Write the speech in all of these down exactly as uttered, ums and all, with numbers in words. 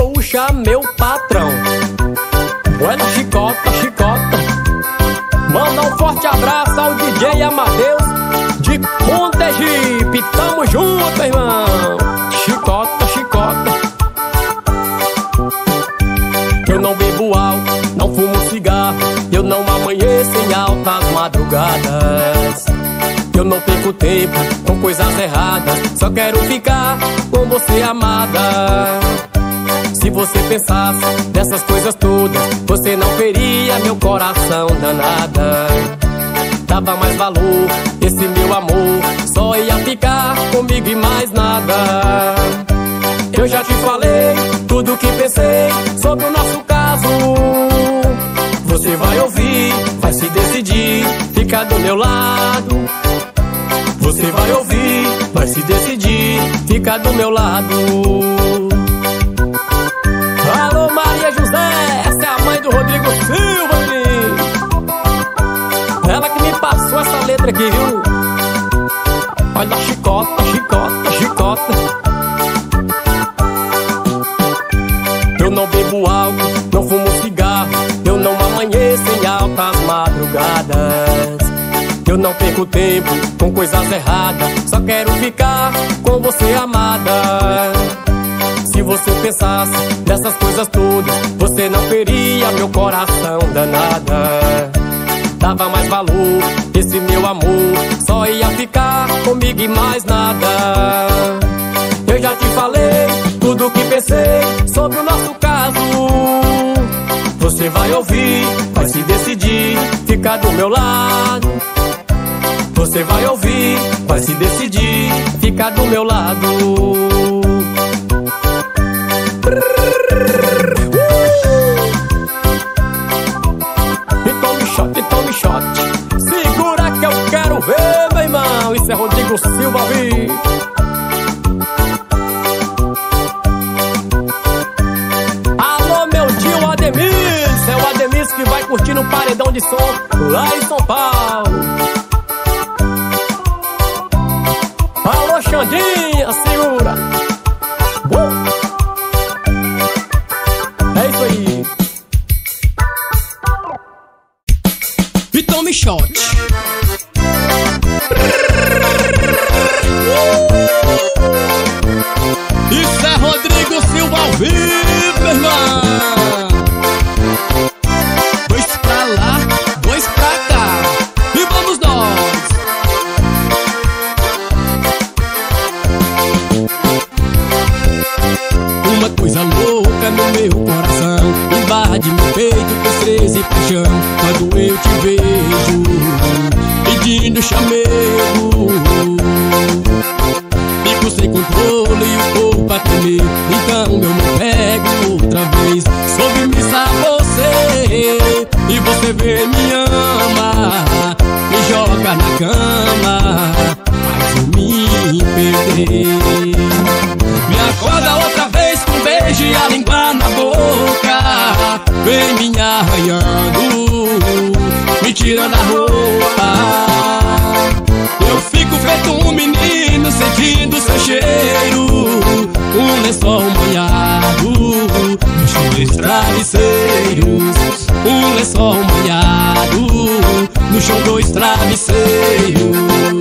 puxa meu patrão. Buena chicota, chicota. Manda um forte abraço ao D J Amadeus de Montegipe. Tamo junto, irmão. Chicota, chicota. Eu não bebo álcool, não fumo cigarro. Eu não amanheço em altas madrugadas. Eu não perco tempo com coisas erradas. Só quero ficar com você, amada. Se você pensasse nessas coisas todas, você não veria meu coração danada. Dava mais valor, esse meu amor só ia ficar comigo e mais nada. Eu já te falei tudo o que pensei sobre o nosso caso. Você vai ouvir, vai se decidir, fica do meu lado. Você vai ouvir, vai se decidir, fica do meu lado. Alô, Maria José, essa é a mãe do Rodrigo Silva, menino. Ela que me passou essa letra aqui, viu? Olha, chicota, chicota, chicota. Eu não bebo álcool, não fumo cigarro. Eu não amanheço em altas madrugadas. Eu não perco tempo com coisas erradas. Só quero ficar com você, amada. Se você pensasse nessas coisas todas, você não veria meu coração danada. Dava mais valor, esse meu amor só ia ficar comigo e mais nada. Eu já te falei tudo o que pensei sobre o nosso caso. Você vai ouvir, vai se decidir, ficar do meu lado. Você vai ouvir, vai se decidir, ficar do meu lado. E tome shot, e tome shot. Segura que eu quero ver, meu irmão. Isso é Rodrigo Silva, vi. Alô, meu tio Ademir. Isso é o Ademir que vai curtir um paredão de som lá em São Paulo. Alô, Xandinha, segura. uh! É isso aí. E tome shot. Isso é Rodrigo Silva ao vivo, irmão. Dois pra lá, dois pra cá. E vamos nós. Uma coisa louca no meu coração invade meu peito, tristeza e paixão. Quando eu te vejo pedindo chamego, fico sem controle e o corpo a tremer. Então eu me pego outra vez. Submissa a você e você vem me ama, me joga na cama, faz eu me perder. Me acorda outra vez com um beijo e a língua na boca. Vem me arranhando, me tirando a roupa. Eu fico feito um menino sentindo seu cheiro. Um lençol molhado no chão dos travesseiros. Um lençol molhado no chão dos travesseiros.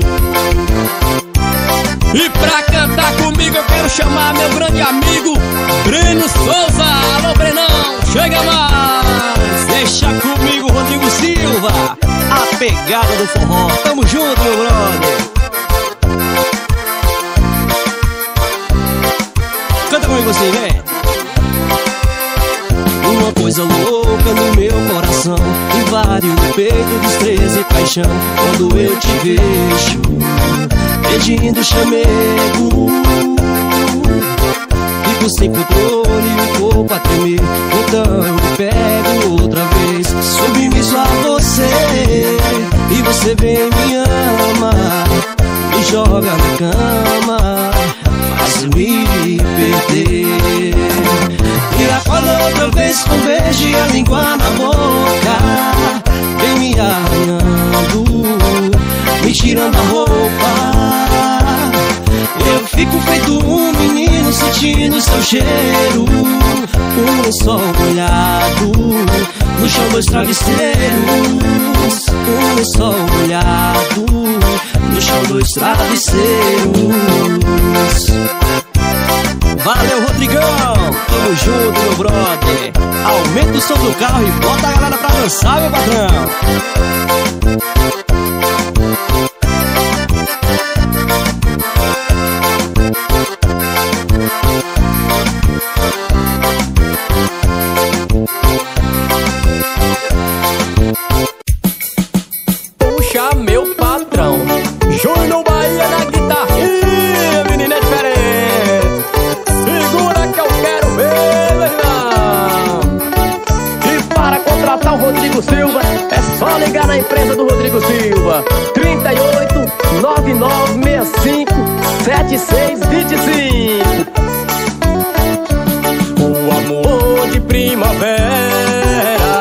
E pra cantar comigo eu quero chamar meu grande amigo Breno Souza. Alô, Brenão, chega mais. Deixa comigo, Rodrigo Silva, a pegada do forró. Tamo junto, meu brother. Canta comigo assim, vem. Uma coisa louca no meu coração invade o peito, destreza e paixão. Quando eu te vejo pedindo chamego, fico sem controle e o corpo a tremer. Então eu me pego outra vez, submisso a você e você vem me ama, me joga na cama, faz me perder. E acorda outra vez com um beijo e a língua na boca. Vem me arranhando, me tirando a roupa. Eu fico feito um menino sentindo seu cheiro. um lençol molhado, no chão dois travesseiros. Um lençol molhado, no chão dois travesseiros. Valeu, Rodrigão, tamo junto, meu brother. Aumenta o som do carro e bota a galera pra dançar, meu patrão. Puxa, meu patrão, Júnior Bahia na guitarrinha, menina é diferente. Segura que eu quero ver, meu irmão. E para contratar o Rodrigo Silva, é só ligar na empresa do Rodrigo Silva. Trinta e oito, nove nove seis cinco, sete seis dois cinco. O amor de primavera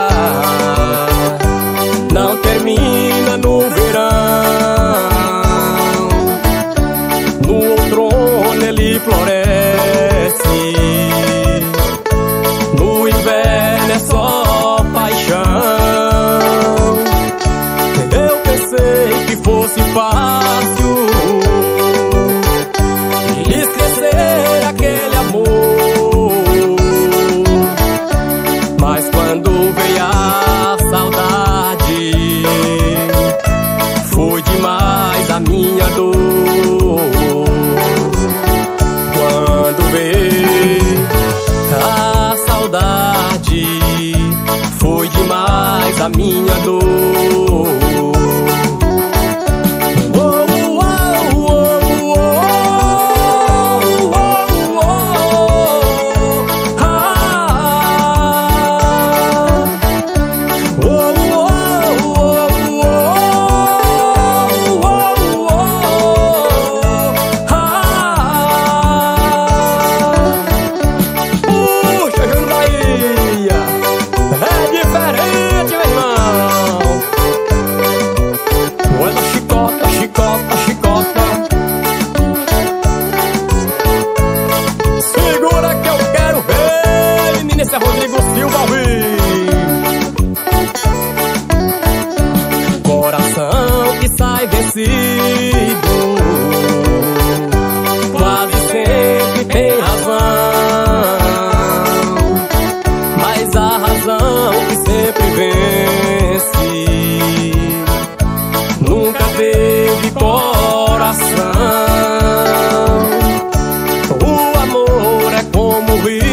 não termina no verão. No outono ele floresce, no inverno é só paixão. Eu pensei que fosse fácil esquecer aquele amor, mas quando veio a saudade, foi demais a minha dor. Quando veio a saudade, foi demais a minha dor. Esse é Rodrigo Silva ao vivo. Coração que sai vencido quase sempre tem razão, mas a razão que sempre vence nunca teve coração. O amor é como o rio,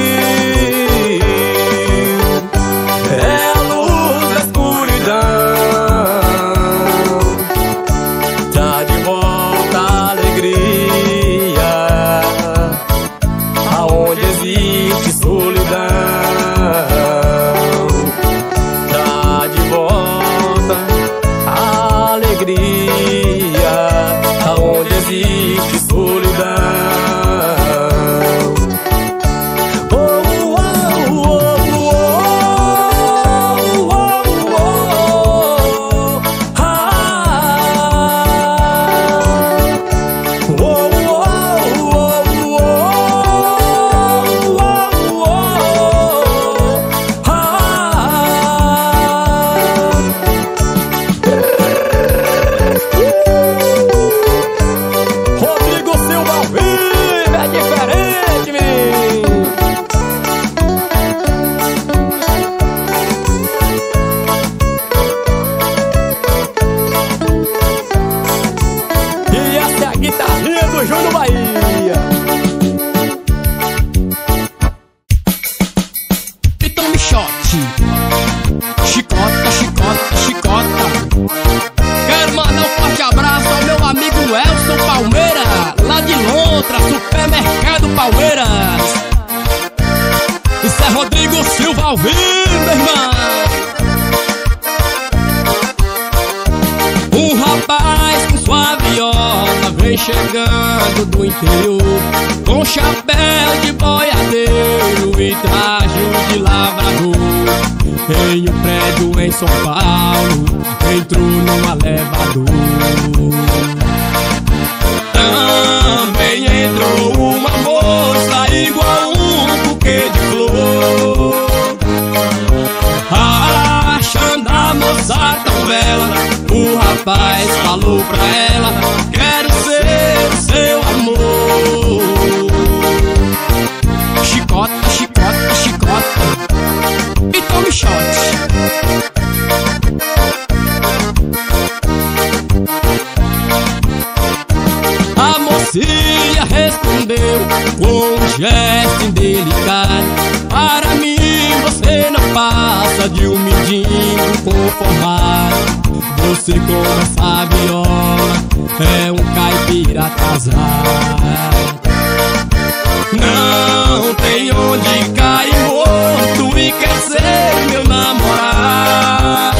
aonde existe solidão. Oh, oh, oh, oh, oh, oh, oh, ah. Oh, oh, oh, oh, oh, ah. Rodrigo Silva ao vivo, é diferente, menino. E essa é a guitarrinha do Júnior Bahia. Então me chote, chicota, chicota, chicota. Quero mandar um forte abraço ao meu amigo Elson Palmeira, lá de Londres, Supermercado Palmeiras. Isso é Rodrigo Silva ao vivo, meu irmão. Um rapaz com sua viola vem chegando do interior, com chapéu de boiadeiro e traje de lavrador. Em um prédio em São Paulo, entrou num elevador. Também entrou uma moça igual um buquê de flor. novela, o rapaz falou pra ela: quero ser o seu amor. Chicota, chicota, chicota e tome shot. A mocinha respondeu com um gesto indelicado: para mim você não passa de um mendigo conformado. Você com essa viola é um caipira casado. Não tem onde cair morto e quer ser meu namorado.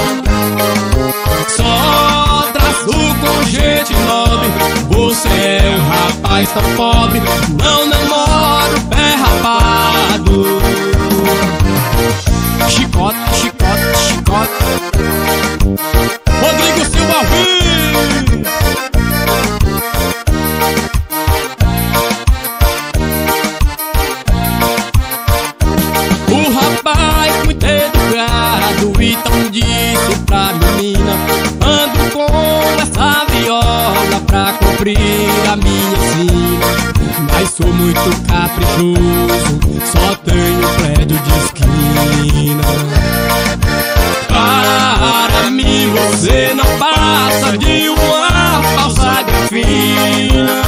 Só traço com gente nobre, você é um rapaz tão pobre. Não namoro pé rapado. Chicota, chicota, chicota. Rodrigo Silva ao vivo. O rapaz muito educado então disse pra menina: ando com essa viola pra cumprir a minha sina, mas sou muito caprichoso, só tenho prédio de esquina. Para mim você não passa de uma falsa grafina.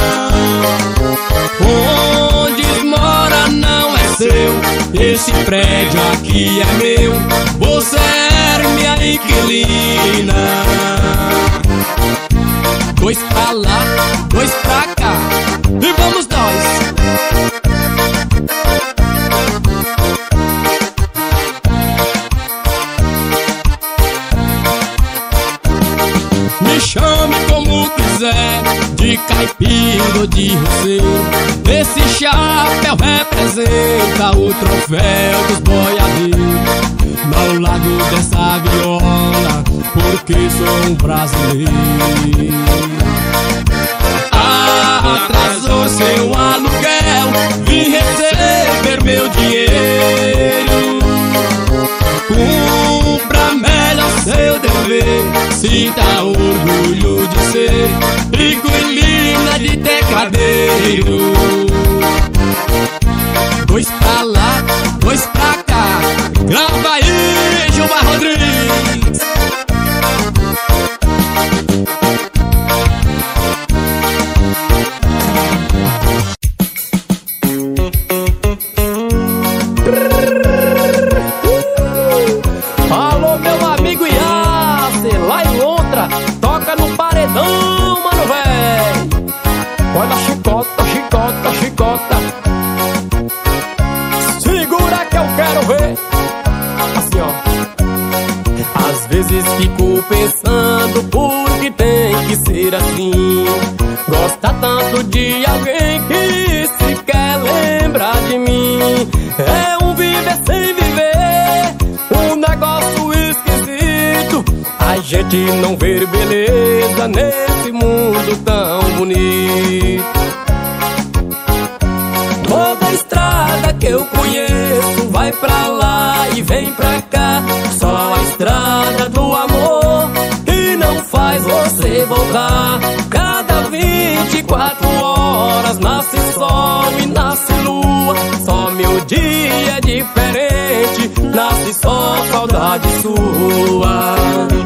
Onde mora não é seu, esse prédio aqui é meu, você é minha inquilina. Dois pra lá, dois pra cá, e vamos nós. Me chame como quiser, de caipira ou de roceiro, esse chapéu representa o troféu dos boiadeiros. Não largo dessa viola, porque sou um brasileiro. Atrasou seu aluguel, vim receber meu dinheiro. Cumpra melhor seu dever, sinta orgulho de ser inquilina de decadeiro. Dois pra lá, dois pra cá, grava aí, Gilmar Rodrigues. Alô, meu amigo Iace, lá em Lontra, toca no paredão, mano, véi. Olha a chicota, chicota, chicota. Segura que eu quero ver. Assim, ó. Às vezes fico pensando por que tem que ser assim. Gosta tanto de alguém que sequer lembra de mim. É um viver sem viver, um negócio esquisito. A gente não vê beleza nesse mundo tão bonito. Toda estrada que eu conheço vai pra lá e vem pra cá. Só a estrada do amor que não faz você voltar. Cada vinte e quatro horas nasce sol e nasce lua. Só meu dia é diferente, nasce só saudade sua.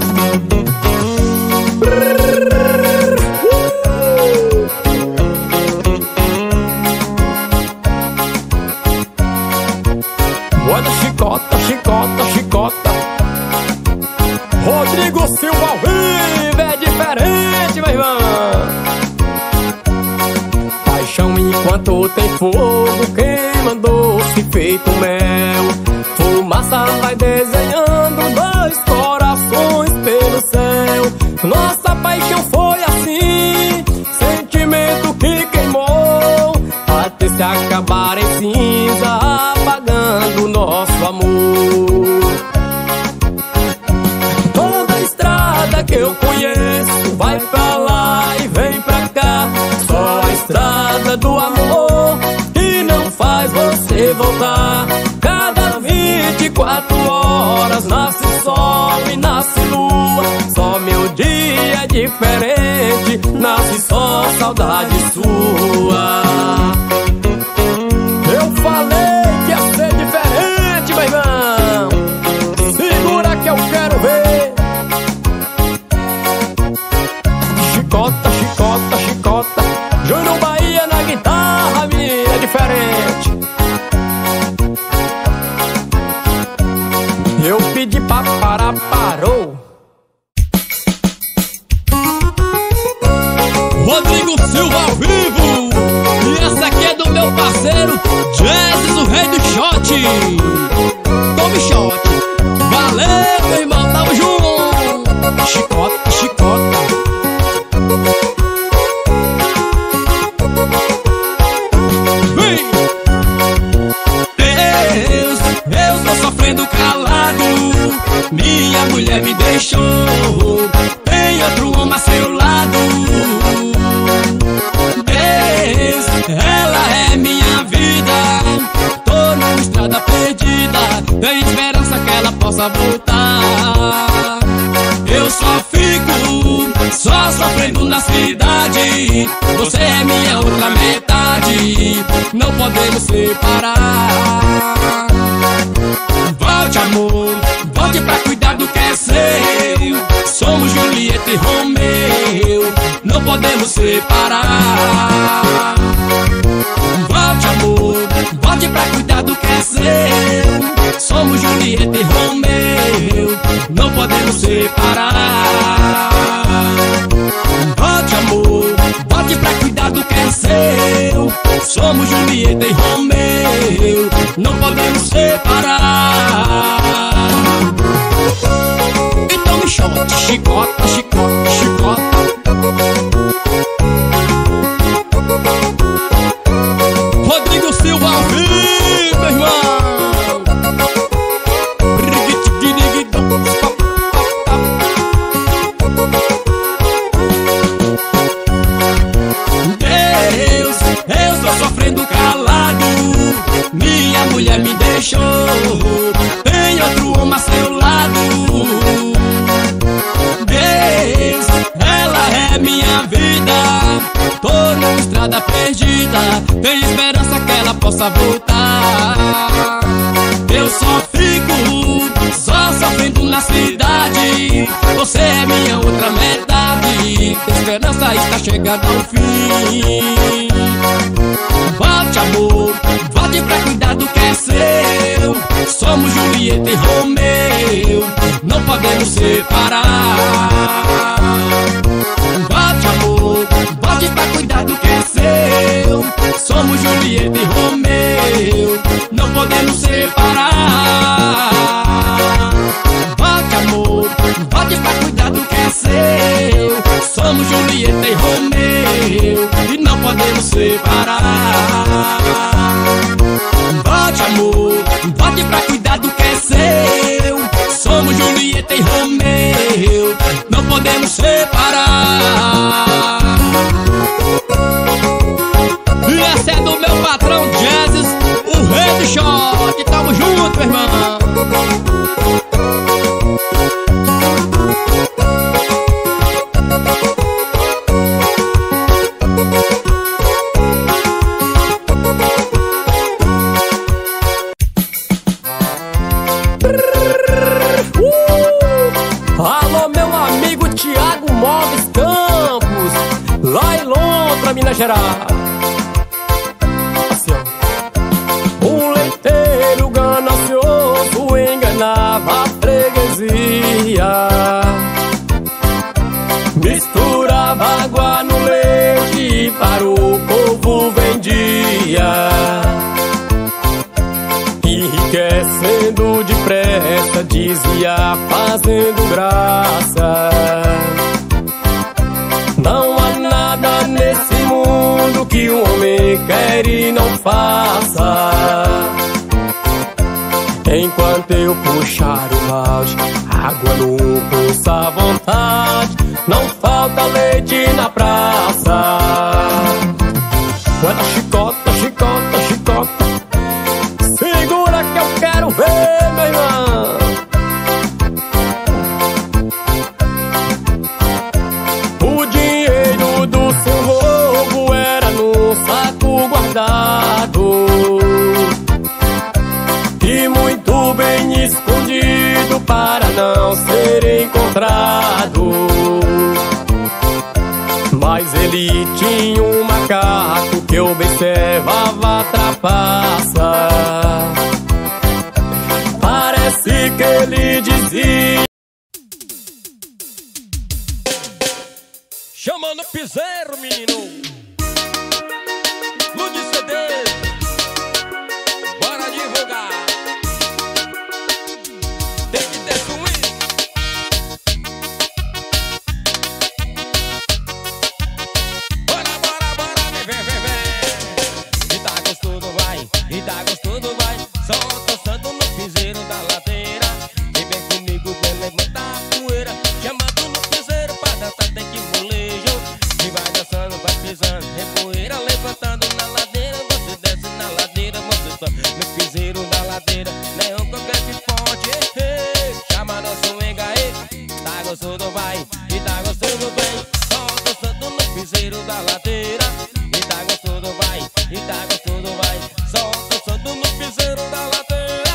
Olha chicota, chicota, chicota. Rodrigo Silva ao vivo, é diferente, meu irmão. Paixão enquanto tem fogo, queimando-se feito mel. Fumaça vai desenhando dois corações pelo céu. Nossa paixão foi assim, sentimento que queimou, até se acabar em cinza, apagando nosso amor. Toda estrada que eu conheço vai pra lá e vem pra cá. Só a estrada do amor que não faz você voltar. Cada vinte e quatro horas nasce sol e nasce lua. Só diferente, nasce só saudade sua. Eu falei que ia ser diferente, meu irmão. Segura que eu quero ver. Chicota, chicota, chicota, Júnior Bahia na guitarra, minha é diferente. Eu pedi pra parar, parou. Rodrigo Silva ao vivo. E essa aqui é do meu parceiro Jesus, o rei do shot. Tome shot. Valeu, meu irmão, tamo junto. Chicota, chicota. Vem. Deus, eu tô sofrendo calado. Minha mulher me deixou. Tem outro homem a seu lado. Deus, ela é minha vida. Tô numa estrada perdida. Tem esperança que ela possa voltar. Eu só fico, só sofrendo na cidade. Você é minha outra metade. Não podemos separar. Volte, amor, volte pra cuidar do que é seu. Somos Julieta e Romeu, não podemos separar. Volte, amor, volte pra cuidar do que é seu. Somos Julieta e Romeu, não podemos separar. Volte, amor, volte pra cuidar do que é seu. Somos Julieta e Romeu, não podemos separar. Então me chama, chicota, chicota, chicota. Rodrigo Silva ao vivo, meu irmão. Deus, eu tô sofrendo calado. Minha mulher me deixou. Tem outro homem a seu lado. Deus, ela é minha vida. Tô numa estrada perdida. Tem esperança que ela possa voltar. Eu só fico, só sofrendo na cidade. Você é minha outra metade. A esperança está chegando ao fim. Volte, amor, volte pra cuidar do que é seu. Somos Julieta e Romeu, não podemos separar. Volte, amor, volte pra cuidar do que é seu. Somos Julieta e Romeu, não podemos separar. Volte, amor, volte pra cuidar do que é seu. Somos Julieta e Romeu, e não podemos separar. Volte, amor, volte pra cuidar do que é seu. Somos Julieta e Romeu, não podemos separar. E essa é do meu patrão Jesus, o rei do shot. Tamo junto, meu irmão. Minas Gerais. Assim, ó. Um leiteiro ganancioso enganava a freguesia, misturava água no leite e para o povo vendia, enriquecendo depressa, dizia fazendo graça. Não há nada nesse mundo que o homem quer e não faça. Enquanto eu puxar o balde, água no pulso à vontade, não falta leite na praça. Guarda chicota, chicota, chicota, segura que eu quero ver, meu irmão. ele tinha um macaco que observava a trapaça. Parece que ele dizia: chama no piseiro, menino. Lude C D, bora divulgar. Tem que ter swing. Bora, bora, bora, vem, vem, vem, vem. E tá gostoso, vai, e tá gostoso, vai. Só dançando no piseiro da ladeira. E vem comigo, vem levantar a poeira. Chamando no piseiro pra dançar, tem que molejo. E vai dançando, vai pisando, repoeira, levantando na ladeira. Você desce na ladeira, você só no piseiro da ladeira. Leão qualquer que pode, chama no swing aí. Tá gostoso, vai, e tá gostoso, vem. Só dançando no piseiro da ladeira. E tá gostoso, vai, e tá gostoso, vai. Só dançando no piseiro da ladeira.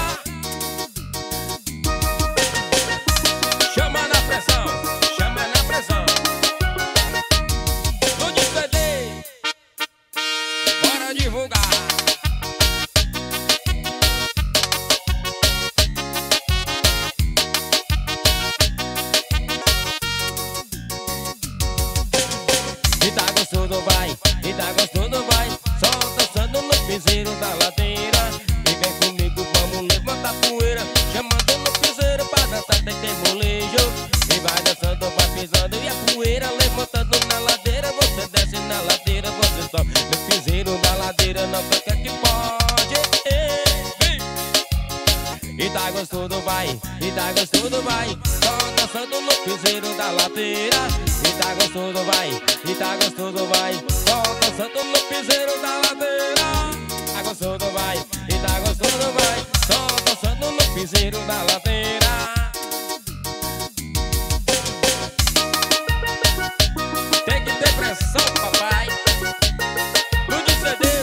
Chama na pressão, chama na pressão. Lude C D, bora divulgar. E tá gostoso, vai, e tá gostoso, vai. Só dançando no piseiro da ladeira. E vem comigo, vamos levantar poeira. Chamando no piseiro pra dançar, tem que molejo. E vai dançando, vai pisando, e a poeira levantando na ladeira. Você desce na ladeira, você sobe no piseiro da ladeira. Não quer que pode, vem. E tá gostoso, vai, e tá gostoso, vai. Só dançando no piseiro da ladeira. E tá gostoso, vai, e tá gostoso, vai. Só dançando no piseiro da ladeira. Tá gostoso, vai, e tá gostoso, vai. Só dançando no piseiro da ladeira. Tem que ter pressão, papai. Lude C D.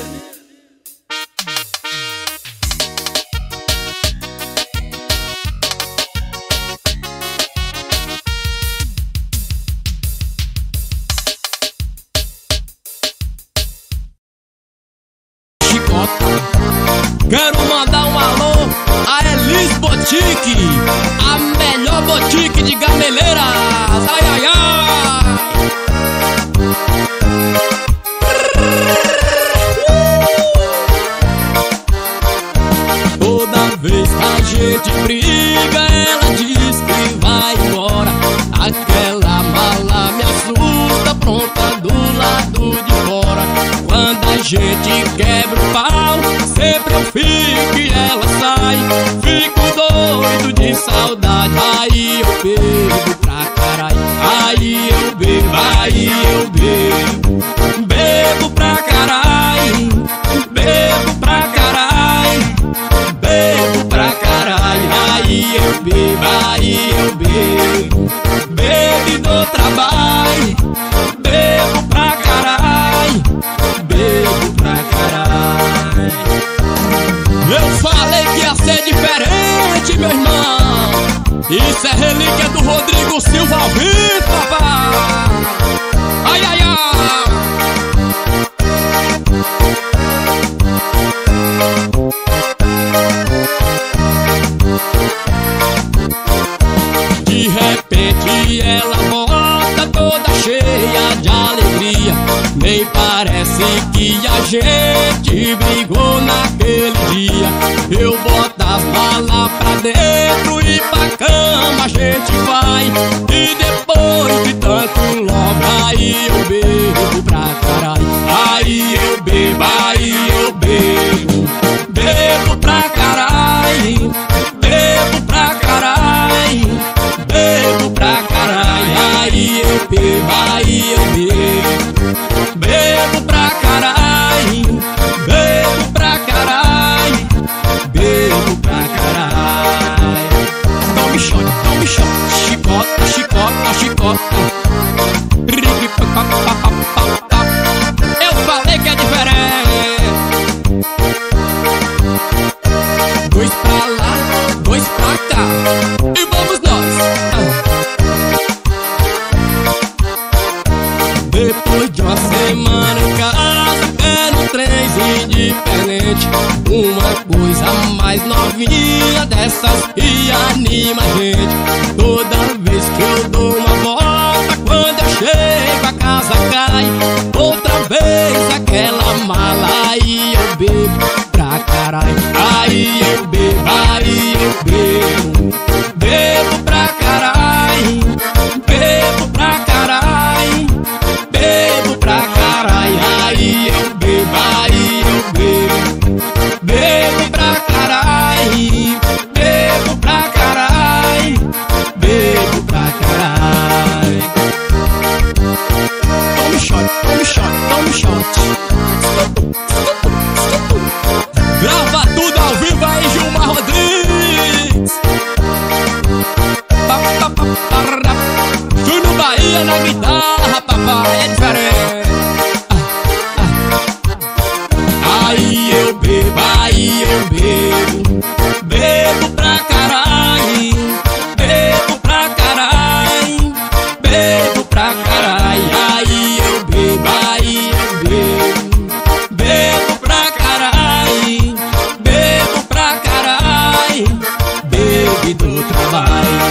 Quero mandar um alô a Elis Boutique, a melhor boutique de gameleiras. Ai, ai, ai. Toda vez que a gente briga, ela diz que vai embora. Aquela mala me assusta, pronta do lado de fora. Quando a gente quebra o pau, sempre eu fico e ela sai. Fico doido de saudade, aí eu bebo pra caralho. Aí eu bebo, aí eu bebo. Bebo pra caralho, bebo pra caralho. Bebo pra caralho, aí eu bebo, aí eu bebo. Bebo e dou trabalho, bebo pra caralho. Bebo pra caralho. Eu falei que ia ser diferente, meu irmão. Isso é relíquia do Rodrigo Silva ao vivo, papai. Ai, ai, ai. De repente ela volta toda cheia de alegria. Nem parece que a gente brigou naquele dia. Eu boto as malas pra dentro e pra cama a gente vai. E depois de tanto love, aí eu bebo pra caralho. Aí eu bebo, aí eu bebo. Bebo pra caralho, bebo pra caralho. Bebo pra caralho, aí eu bebo, aí eu bebo. Bebo pra caralho, bebo pra caralho. Bebo pra caralho. Tome shot, tome shot. Chicota, chicota, chicota. Eu falei que é diferente. Dois pra lá, dois pra cá. E vamos nós. Depois de uma mais novinha dessas que anima a gente. Toda vez que eu dou uma volta, quando eu chego a casa cai outra vez aquela mala. Aí eu bebo pra caralho, aí eu bebo, aí eu bebo, bebo pra caralho, bebo pra caralho, bebo pra caralho, aí eu bebo, aí eu bebo, bebo pra caralho, bebo pra caralho, bebo pra caralho. Tome shot, tome shot, tome shot. Grava tudo ao vivo aí, Gilmar Rodrigues. Júnior Bahia na guitarra, papai, é diferente. Aí eu bebo, aí eu bebo, bebo pra caralho, bebo pra caralho, bebo pra caralho. Aí eu bebo, aí eu bebo, bebo pra caralho, bebo pra caralho, bebo do trabalho.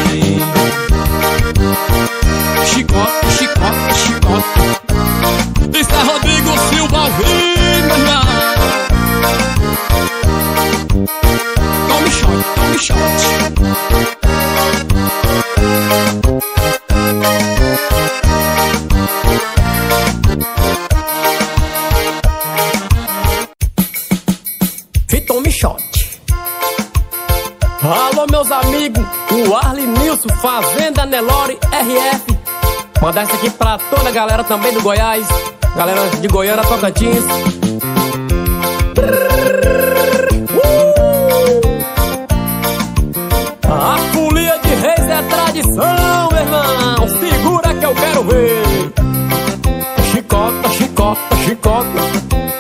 Chicote, chicote, chicote. Isso é Rodrigo Silva ao vivo, meu irmão. Tome shot, tome shot. E tome shot. Alô, meus amigos, o Arli Nilson, Fazenda Nelore R F. Mandar isso aqui pra toda a galera também do Goiás, galera de Goiânia, Tocantins. A folia de reis é tradição, meu irmão. Segura que eu quero ver. Chicota, chicota, chicota.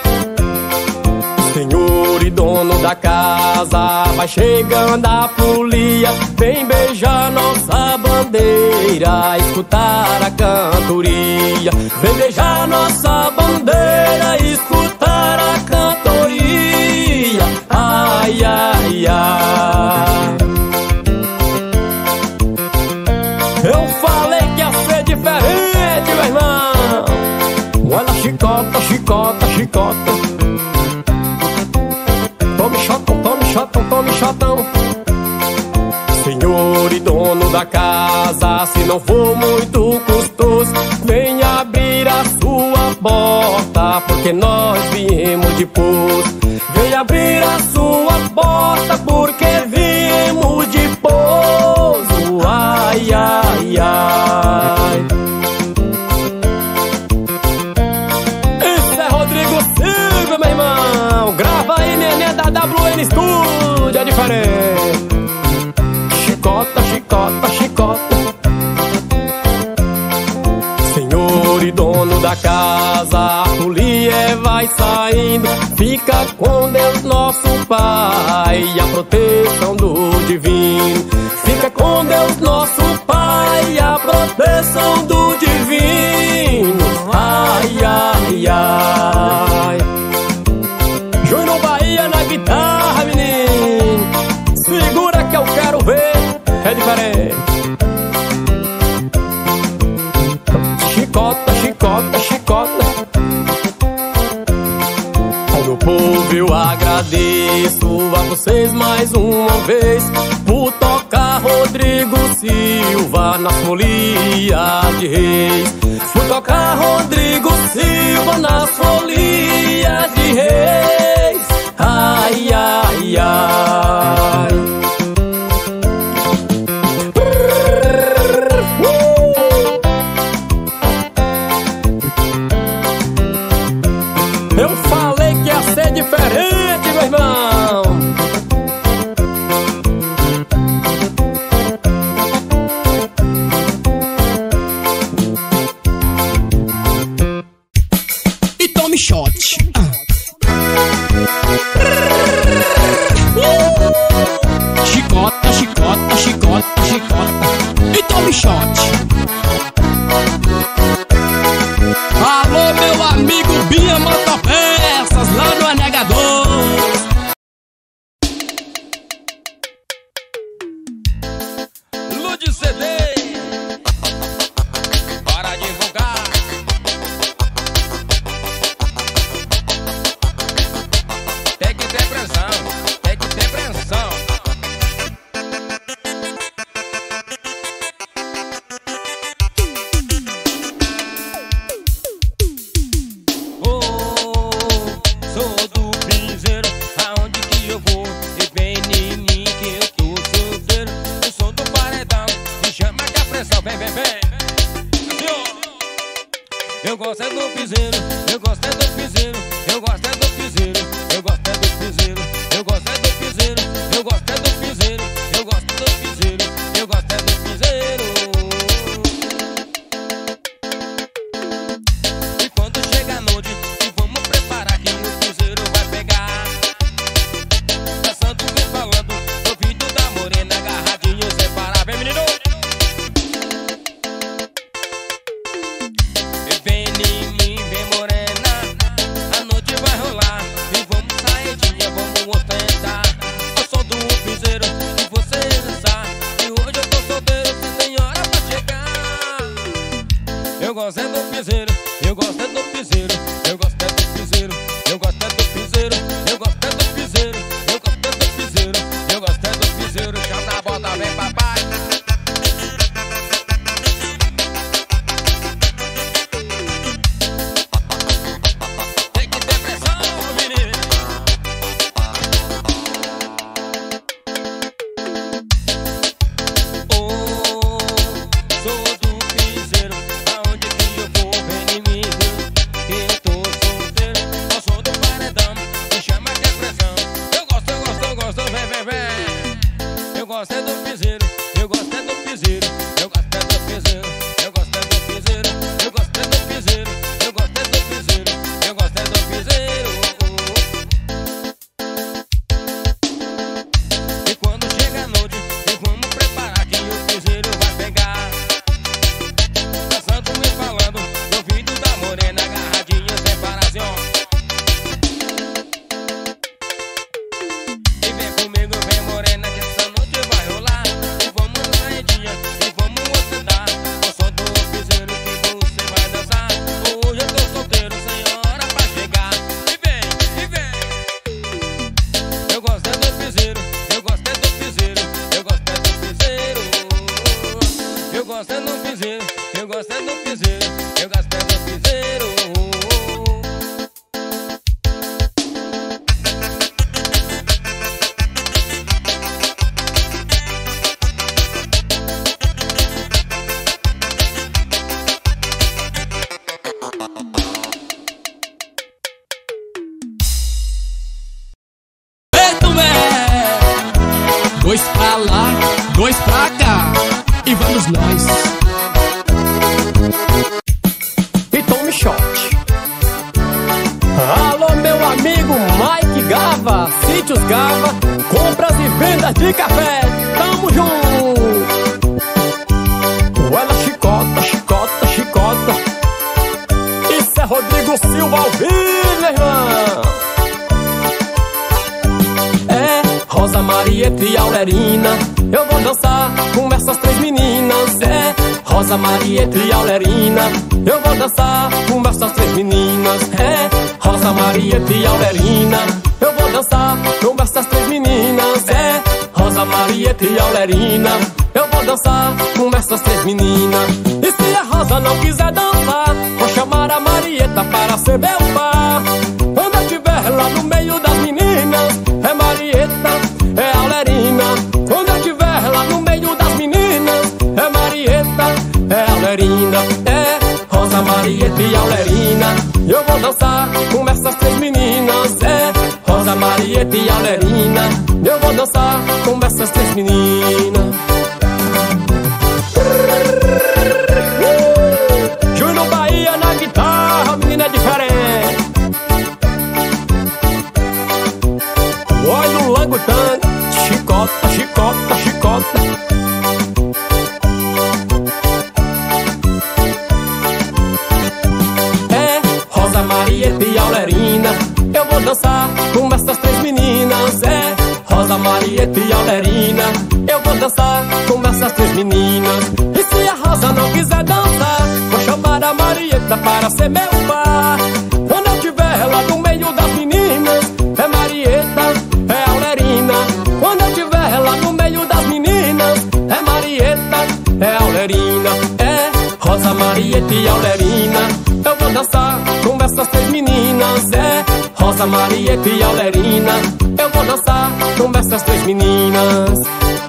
Senhor e dono da casa, vai chegando a folia, vem beijar nossa bandeira, escutar a cantoria. Vem beijar nossa bandeira, escutar a cantoria. Ai, ai, ai. Eu falei que ia ser diferente, meu irmão. Olha, chicota, chicota, chicota. Tome shotão, tome shotão, tome shotão. Senhor e dono da casa, se não for muito custoso, vem abrir a sua porta, porque nós viemos de pouso. Vem abrir a sua porta, porque viemos de pouso. Ai, ai, ai. Isso é Rodrigo Silva, meu irmão. Grava aí, neném da W N Studio, é diferente. Chicota, chicota, chicota. Senhor e dono da casa, a folia vai saindo. Fica com Deus nosso Pai, a proteção do divino. Fica com Deus nosso Pai, a proteção do divino. Ai, ai, ai. Júnior Bahia na guitarra, menino. Segura que eu quero ver, é diferente. Chicota, chicota, chicota. Meu povo, eu agradeço a vocês mais uma vez por tocar Rodrigo Silva nas folias de reis. Por tocar Rodrigo Silva nas folias de reis. Ai, ai, ai. Eu falei que ia ser diferente, meu irmão. E tome shot. Ah. de C D para divulgar. Tem que ter pressão, tem que ter pressão. Oh, sou do piseiro, aonde que eu vou? E vem em mim que eu tô solteiro. Eu sou do paredão, me chama que a pressão vem, vem, vem. Eu gosto é do piseiro, eu gosto é do piseiro, eu gosto é do piseiro, eu gosto é do piseiro, eu gosto é do piseiro, eu gosto é do piseiro, eu gosto do piseiro, eu gosto é do piseiro. E quando chega a noite, e vamos preparar que o piseiro vai pegar. Dançando e falando, ouvido da morena, agarradinho sem parar, vem menino. Vem em mim, vem morena, a noite vai rolar. E vamos saidinha, vamos ostentar. Eu sou do piseiro e você dançar. E hoje eu tô solteiro, sem hora pra chegar. Eu gosto é do piseiro, eu gosto é do piseiro, eu gosto é do piseiro, eu gosto é do piseiro, eu gosto é do piseiro, eu gosto é do piseiro, eu gosto é do piseiro. Chama na bota, vem papai. Eu gosto é do piseiro, eu gosto é do piseiro, eu gosto é do piseiro, eu gosto é do piseiro, eu gosto é do piseiro, eu gosto é do piseiro, eu gosto é do piseiro. E quando chega a noite, e vamos preparar que o piseiro vai pegar. Dançando e falando, no ouvido da morena, agarradinha sem paração. E vem comigo, vem morena, que essa noite vai rolar. E vamos saidinha, e vamos ostentar. Eu sou do piseiro que você vai dançar. Hoje eu tô solteiro, sem hora pra chegar. E vem, e vem. Eu gosto é do piseiro, eu gosto é do piseiro, eu gosto é do piseiro. Eu gosto é do piseiro, eu gosto é do piseiro, eu gosto é do piseiro. Dois pra lá, dois pra cá, e vamos nós. E tome shot. Alô, meu amigo Mike Gava, Sítios Gava, compras e vendas de café, tamo junto. Ela chicota, chicota, chicota. Isso é Rodrigo Silva ao vivo, irmão. Rosa, Marieta e Aulerina, eu vou dançar com essas três meninas. É Rosa, Marieta e Aulerina, eu vou dançar com essas três meninas. É Rosa, Marieta e Aulerina, eu vou dançar com essas três meninas. É Rosa, Marieta e Aulerina, eu vou dançar com essas três meninas. E se a Rosa não quiser dançar, vou chamar a Marieta para ser meu par. Quando eu estiver lá no meio das meninas, é Marieta, é Aulerina. Quando eu estiver lá no meio das meninas, é Marieta, é Aulerina. É Rosa, Marieta e Aulerina, eu vou dançar com essas três meninas. É Rosa, Marieta e Aulerina, eu vou dançar com essas três meninas. Júnior Bahia na guitarra, menina é diferente. Oi no langutante, chicota, chicota, chicota. É Rosa, Marieta e Aulerina, eu vou dançar com essas três meninas. É Rosa, Marieta Marieta e Aulerina. Eu vou dançar com essas três meninas. E se a Rosa não quiser dançar, vou chamar a Marieta para ser meu par. Quando eu tiver ela no meio das meninas, é Marieta, é Aulerina. Quando eu tiver ela no meio das meninas, é Marieta, é Aulerina. É Rosa, Marieta e Aulerina. Eu vou dançar com essas três meninas. É Rosa, Marieta e Aulerina. Eu vou dançar com essas três meninas.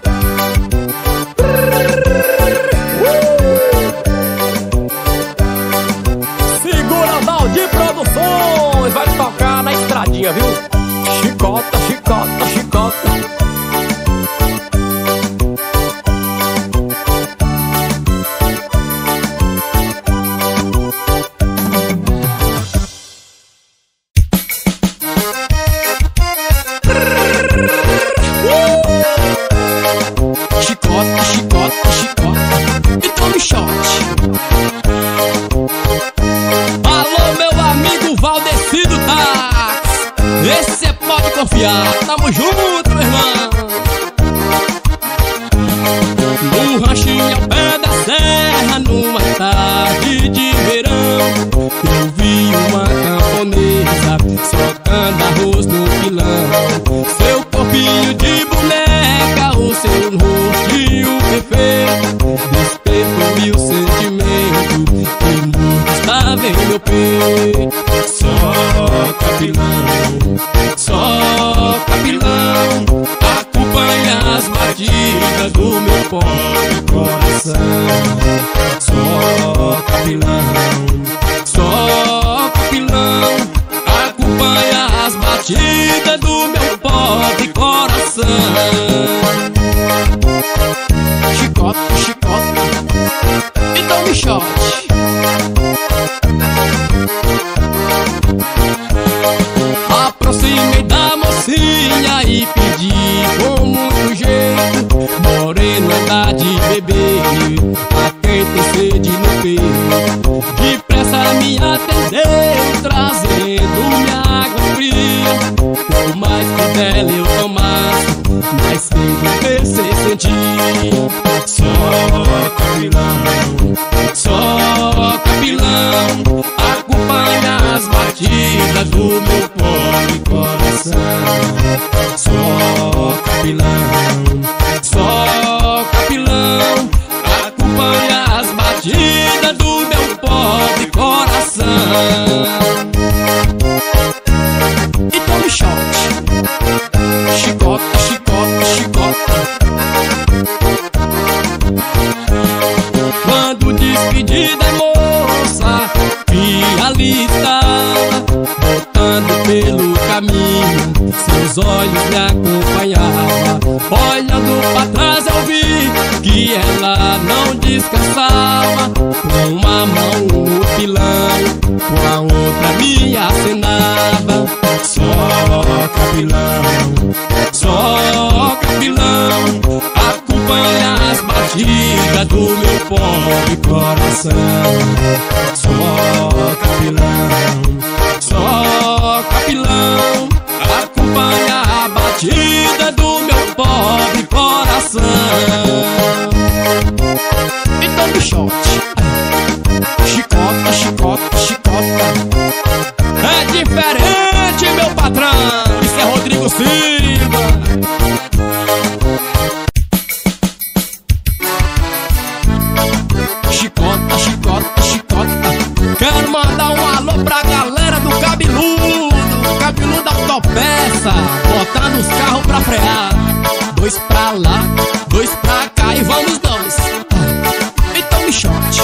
Segura Valdir Produções, vai tocar na estradinha, viu? Chicota, chicota, chicota. Chicota, chicota, chicota. E tome shot. Alô, meu amigo Valdecido Táxi. Esse cê pode confiar. Tamo junto, meu irmão. No ranchinho ao pé da serra, numa tarde de verão, eu vi uma camponesa soltando arroz no pilão. Seu corpinho de boneca, o seu rostinho perfeito, despertou-me o sentimento que muito estava em meu peito. Só capilão, só capilão, acompanha as batidas do meu pobre coração. Só capilão, só capilão, acompanha as batidas do meu pobre coração. Chicota, chicota, e tome shot. Aproximei da mocinha e pedi com muito jeito: morena, dá de beber a quem tem sede no peito. Depressa me atendeu, trazendo minha água fria. Por mais que dela eu tomasse, mais cedo pensei sentir. Só capilão, só capilão, acompanha as batidas do meu pobre coração. Só capilão, só capilão, acompanha as batidas do meu pobre coração. E tome shot. Chicota, chicota, chicota. Quando despedi da moça que ali estava, voltando pelo caminho, seus olhos me acompanhavam. Olhando pra trás eu vi que ela não descansava, com uma mão no pilão, com a outra me acenava. Só capilão, só capilão, acompanha as batidas do meu pobre coração. Só capilão, só capilão, acompanha a batida do meu pobre coração. E tome shot. Chicota, chicota, chicota. É diferente, meu patrão. Isso é Rodrigo Silva. Chicota, chicota, chicota. Quero mandar um alô pra galera do Cabeludo. Cabeludo autopeça, botando os carros pra frear. Dois pra lá, dois pra cá e vamos dois. E tome shot.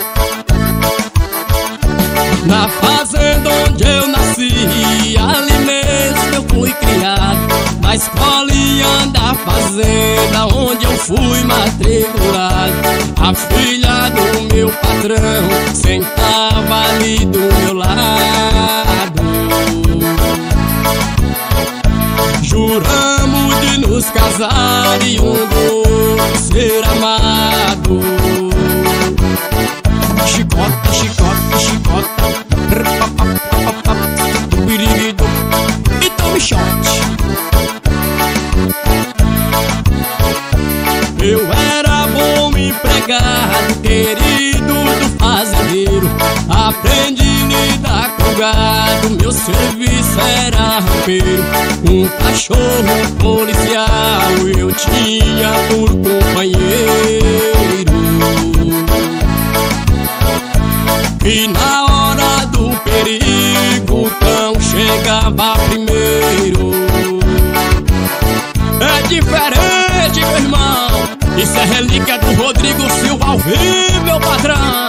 Na fazenda onde eu nasci, ali mesmo eu fui criado. Na escolinha da fazenda onde eu fui matriculado. A filha do meu patrão sentava ali do meu lado. Juramos de nos casar e um do outro ser amado. Chicota, chicota, chicota. E tome shot. gado querido do fazendeiro. Aprendi a lidar com gado, meu serviço era rampeiro. Um cachorro policial eu tinha por companheiro. E na hora do perigo o cão chegava primeiro. É diferente, meu irmão, isso é relíquia do Rodrigo Silva ao vivo, meu patrão.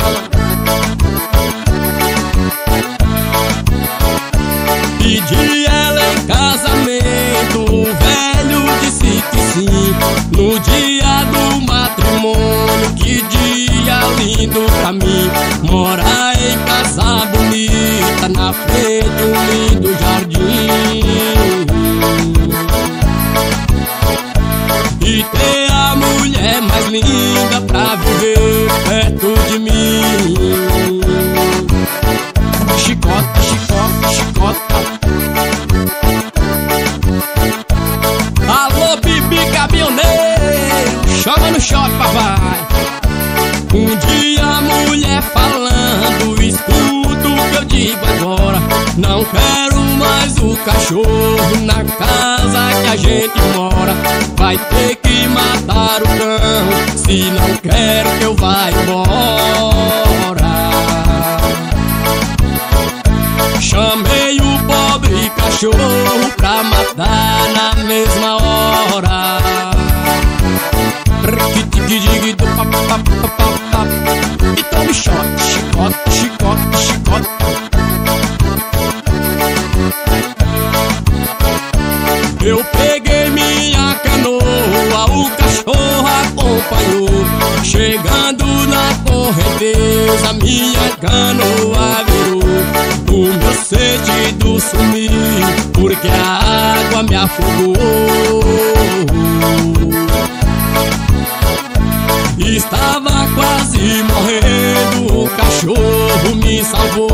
Pedi ela em casamento, o velho disse que sim. No dia do matrimônio, que dia lindo pra mim. Morar em casa bonita, na frente um lindo jardim. E ter a mulher mais linda pra viver perto de mim. Chicota, chicota, chicota. Alô, Bibi caminhoneiro, chama no shot, papai. Um dia a mulher falando, escuta o que eu digo agora. Não quero mais o cachorro na casa que a gente mora. Vai ter que matar o cão, se não quer que eu vá embora. Chamei o pobre cachorro pra matar na mesma hora. E tome shot, chicote, chicote, chicote. Eu peguei minha canoa, o cachorro acompanhou. Chegando na correnteza, minha canoa virou. O meu sentido sumiu, porque a água me afogou. Estava quase morrendo, o cachorro me salvou.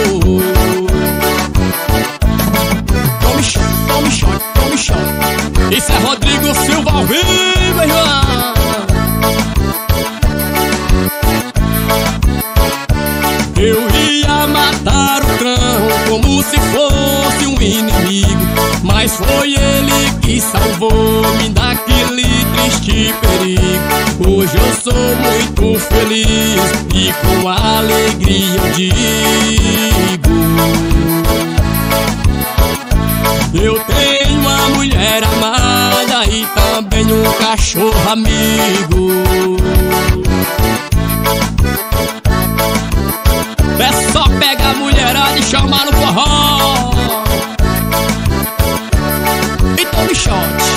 Tome shot, tome shot, tome shot. Isso é Rodrigo Silva ao vivo, irmão. Eu ia matar o cão como se fosse um inimigo, mas foi ele que salvou-me daquele triste perigo. Hoje eu sou muito feliz e com alegria eu digo: eu tenho uma mulher amada e também um cachorro amigo. É só pegar a mulherada e chamar no forró. E tome shot.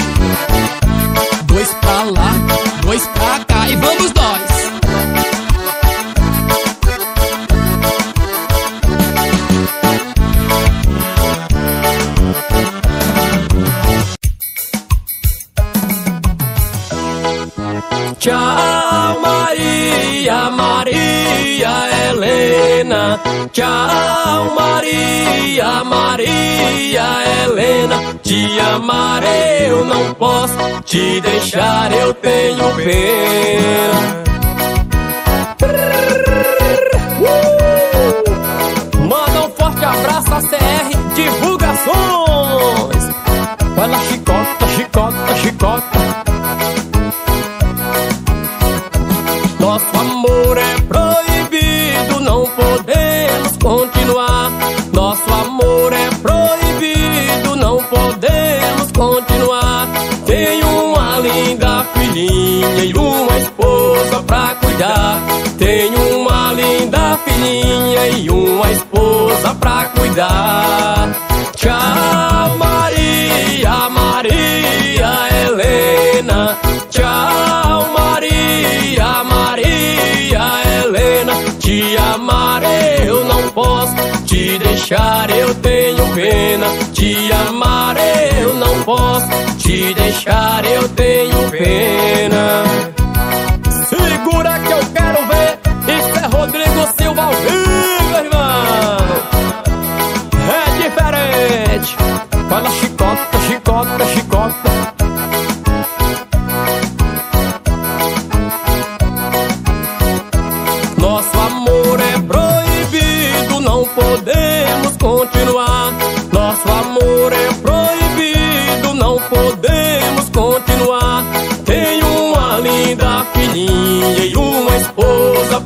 Dois pra lá, dois pra cá e vamos nós. Tchau, Maria, Maria Helena. Tchau, Maria, Maria Helena. Te amarei, eu não posso te deixar, eu tenho pena. Manda um forte abraço a C R Divulgações. Vai lá, chicota, chicota, chicota. Nosso amor é proibido, não podemos continuar. Nosso amor é proibido, não podemos continuar. Tenho uma linda filhinha e uma esposa pra cuidar. Tenho uma linda filhinha e uma esposa pra cuidar. Tchau, Maria, Maria Helena. Tchau, Maria, Maria Helena. Te amarei, eu não posso te deixar, eu tenho pena. Te amarei, eu não posso te deixar, eu tenho pena. Segura que eu quero ver. Isso é Rodrigo Silva ao vivo, irmão. É diferente. Fala chicota, chicota, chicota.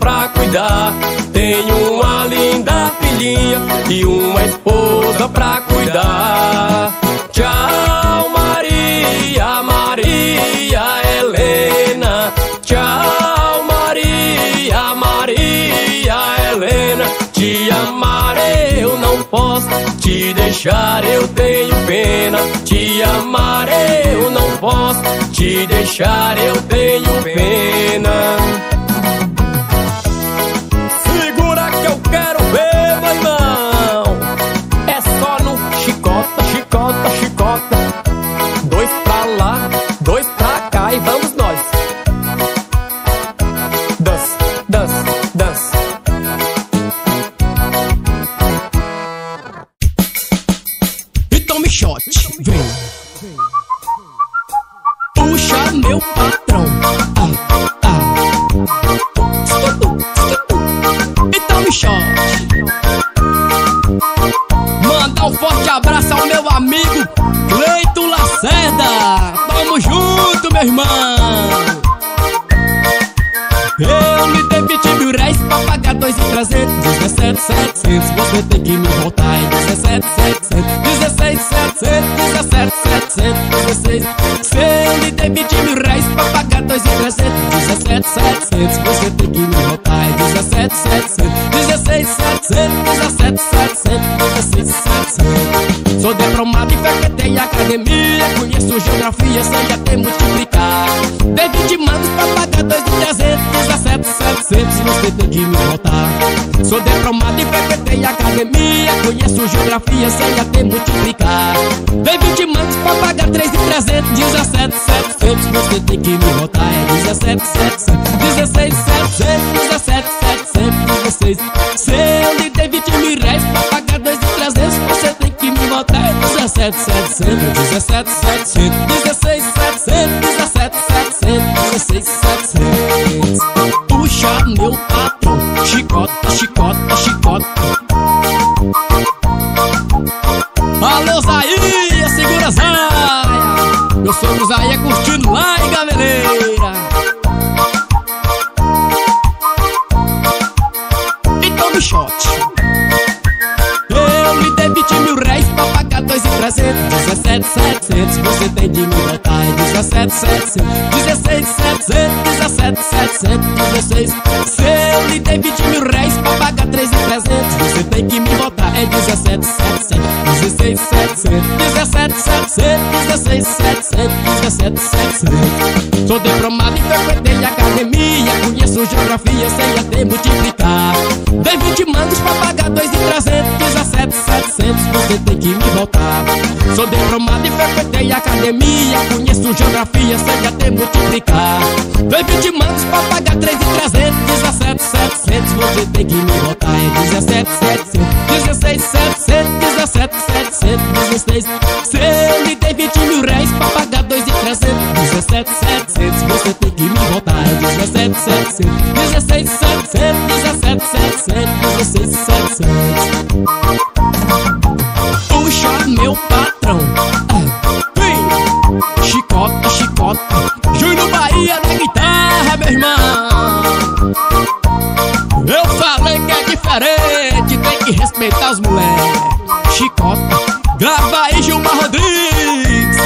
pra cuidar. Tenho uma linda filhinha e uma esposa pra cuidar. Tchau, Maria, Maria Helena. Tchau, Maria, Maria Helena. Te amarei, eu não posso te deixar, eu tenho pena. Te amarei, eu não posso te deixar, eu tenho pena. Segura que eu quero ver, meu irmão. É só no chicota, chicota, chicota. Dois pra lá, dois pra cá e vamos nós. Dança, dança, dança. E tome shot, vem. Puxa meu patrão. Ah, ah. E tome shot. Mandar um forte abraço ao meu amigo Cleito Lacerda. Tamo junto, meu irmão. Eu me dei vinte mil reais pra pagar dois e trezentos. Dezessete, setecentos, você tem que me voltar em dezessete, setecentos. Dezesseis, setecentos, dezessete, setecentos, dezesseis. Se eu me dei vinte mil reais pra pagar dois e trezentos. Dezessete, setecentos, você tem que me voltar em dezessete, setecentos. Dezesseis, setecentos, dezessete, setecentos, dezesseis, setecentos. Sou diplomado e frequentei a academia. Conheço geografia, sei até multiplicar. Dei vinte mangos pra pagar dois e trezentos. Dezessete, setecentos, você tem que me voltar. Sou diplomado e frequentei a academia. Conheço geografia, sei até multiplicar. Dei vinte mangos pra pagar três e trezentos. Dezessete, setecentos, você tem que me voltar. É dezessete, setecentos, dezesseis, setecentos, dezessete, setecentos, dezesseis. Se eu lhe dei vinte mil reais pra pagar dois e trezentos, você tem que me voltar. É dezessete, setecentos, dezessete, setecentos, dezesseis, setecentos, dezessete, setecentos, dezesseis, setecentos. Puxa meu patrão, chicota, chicota, chicota. Alô, Zaia, segura Zaia. Meu sogro Zaia curtindo lá em Gameleira. E tome shot. Eu me dei vinte mil reais pra pagar dois e trezentos. Dezessete, setecentos, você tem de me voltar. Dezessete, setecentos, dezesseis, setecentos, dezessete, setecentos, dezesseis. Se eu lhe dei vinte mil reais pra pagar três e trezentos, você tem que me voltar. É dezessete, setecentos, dezesseis, setecentos, dezessete, setecentos, dezesseis, setecentos, dezessete, setecentos. Sou diplomado e frequentei a academia. Conheço geografia, sei até multiplicar. Dei vinte mangos pra pagar dois e trezentos. Dezessete, setecentos, você tem que me voltar. Sou diplomado e frequentei a academia. Conheço geografia, sei até multiplicar. Dei vinte mangos pra pagar três e trezentos. Dezessete, setecentos, você tem que me voltar. É dezessete, setecentos, dezesseis, setecentos, dezessete, setecentos, dezesseis. Se eu lhe dei vinte mil reais pra pagar dois e trezentos. Dezessete, setecentos, você tem que me voltar. É dezessete, setecentos, dezesseis, setecentos, dezessete, setecentos, dezesseis, setecentos. Puxa meu patrão. Vem, chicota, chicota. Júnior Bahia na guitarra, meu irmão. Eu falei que é diferente, tem que respeitar os moleques. Chicota, grava aí Gilmar Rodrigues.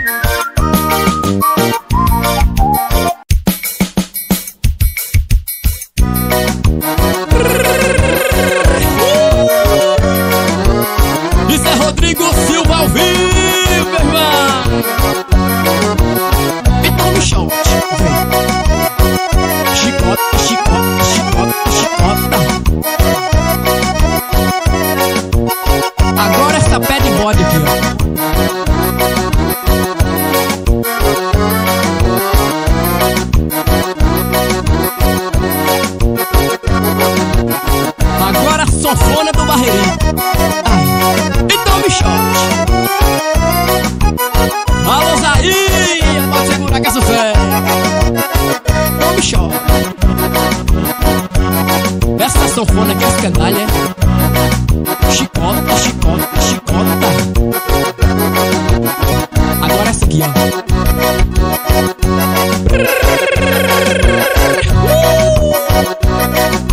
Isso é Rodrigo Silva ao vivo, meu irmão. E tome shot, vem. Chicota, chicota, chicota, chicota. Agora essa pé de bode aqui, ó. Agora a sanfona do Barreirinho. Ai. E tome shot. Alô, Zaia, pode segurar que é sucesso. Tome shot. Essa sanfona aqui é escandalha, é? Chicota, chicota, chicota. Agora essa aqui, ó. Uh!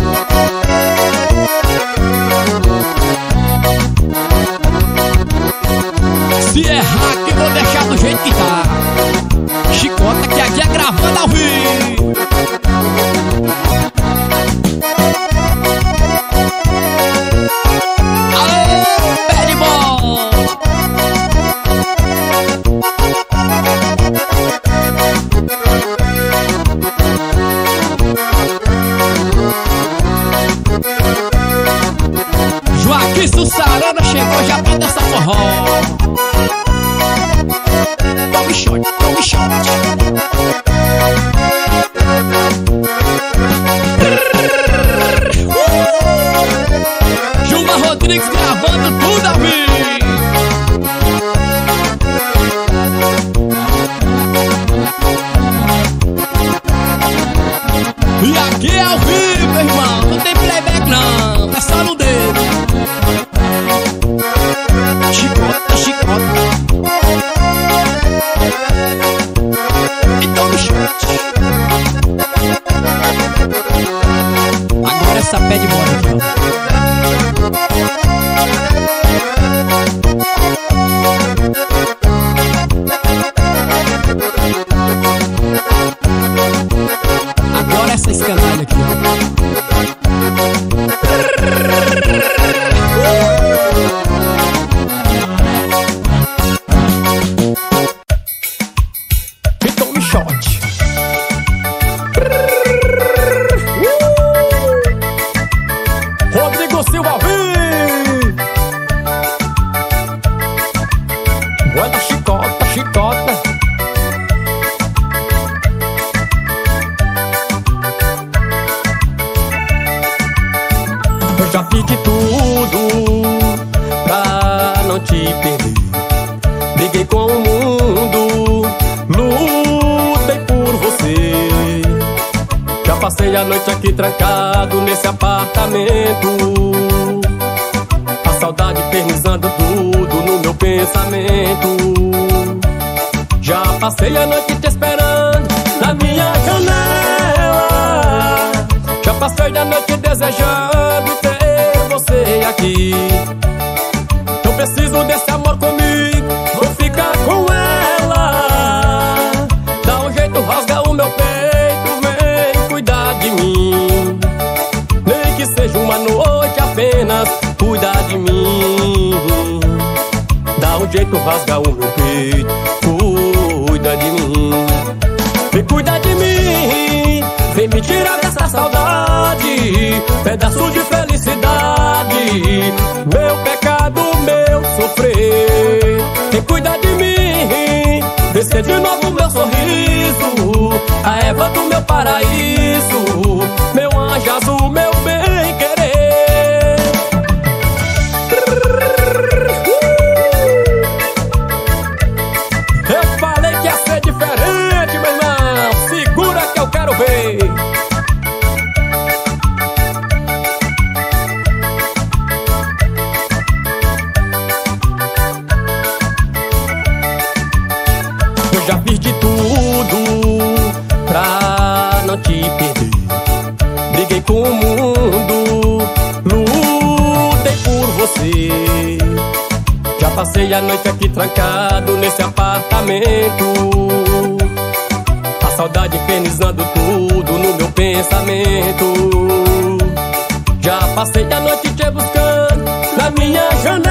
manda ao vivo. Aê, Bad Boy. Joaquim Sussarana chegou já pra dançar forró. Tome shot, tome shot. Juma Rodrigues gravando tudo ao vivo. E aqui é ao vivo, irmão. Não tem playback não, é só no dedo. Chicota, chicota. Então me chute. Agora essa pé de bola aqui, ó. Agora essa escanalha aqui, ó. Então me shot. Rodrigo Silva vive. Olha chicota, chicota. Eu já fiz de tudo pra não te perder. Briguei com o mundo, lutei por você. Já passei a noite aqui trancado nesse apartamento. A saudade infernizando tudo no meu pensamento. Já passei a noite te esperando na minha janela. Já passei a noite desejando ter você aqui. Eu preciso desse amor comigo, vou ficar com ela. Dá um jeito, rasga o meu peito, vem cuidar de mim. Nem que seja uma noite apenas, cuidar de mim. Dá um jeito, rasga o meu peito, cuida de mim. Vem cuidar de mim, vem me tirar dessa saudade, pedaço de felicidade, meu pecado, meu sofrer. Vem cuidar de mim, vem ser de novo meu sorriso, a Eva do meu paraíso, meu anjo azul, meu bem querer. Eu falei que ia ser diferente, meu irmão, segura que eu quero ver. Eu já fiz de tudo pra não te perder. Briguei com o mundo, lutei por você. Já passei a noite aqui trancado nesse apartamento. A saudade infernizando tudo no meu pensamento. Já passei a noite te buscando na minha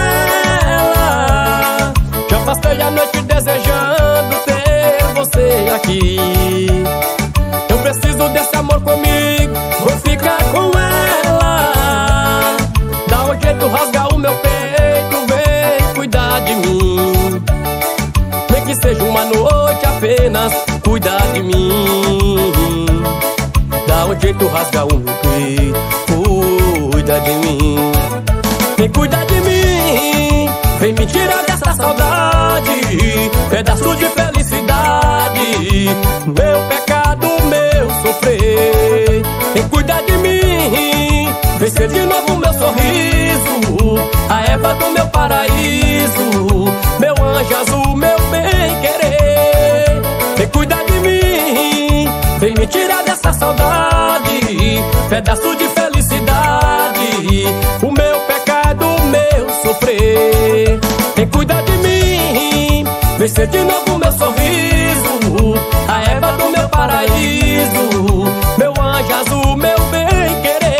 janela. Já passei a noite desejando ter você aqui. Eu preciso desse amor comigo, vou ficar com ela. Dá um jeito, rasga o meu peito, vem cuidar de mim. Nem que seja uma noite apenas, cuidar de mim. Dá um jeito, rasga o meu peito, cuida de mim. Vem cuidar de mim, vem me tirar dessa saudade, pedaço de felicidade, meu pecado, meu sofrer. Vem cuidar de mim, vem ser de novo meu sorriso, a Eva do meu paraíso, meu anjo azul, meu bem querer. Vem cuidar de mim, vem me tirar dessa saudade, pedaço de felicidade, o meu pecado, meu sofrer. Vem cuidar de mim, vem ser de novo meu sorriso, a Eva do meu paraíso, paraíso, meu anjo azul, meu bem querer.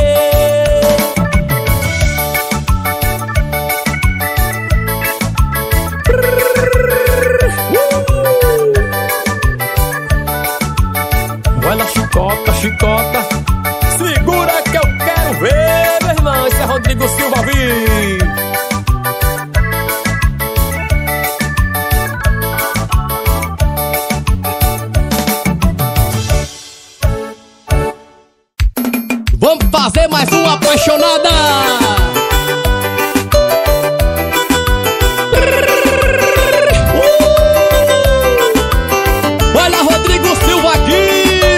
Olha a chicota, chicota, segura que eu quero ver, meu irmão. Esse é Rodrigo Silva ao vivo. Vamos fazer mais uma apaixonada. Olha Rodrigo Silva aqui.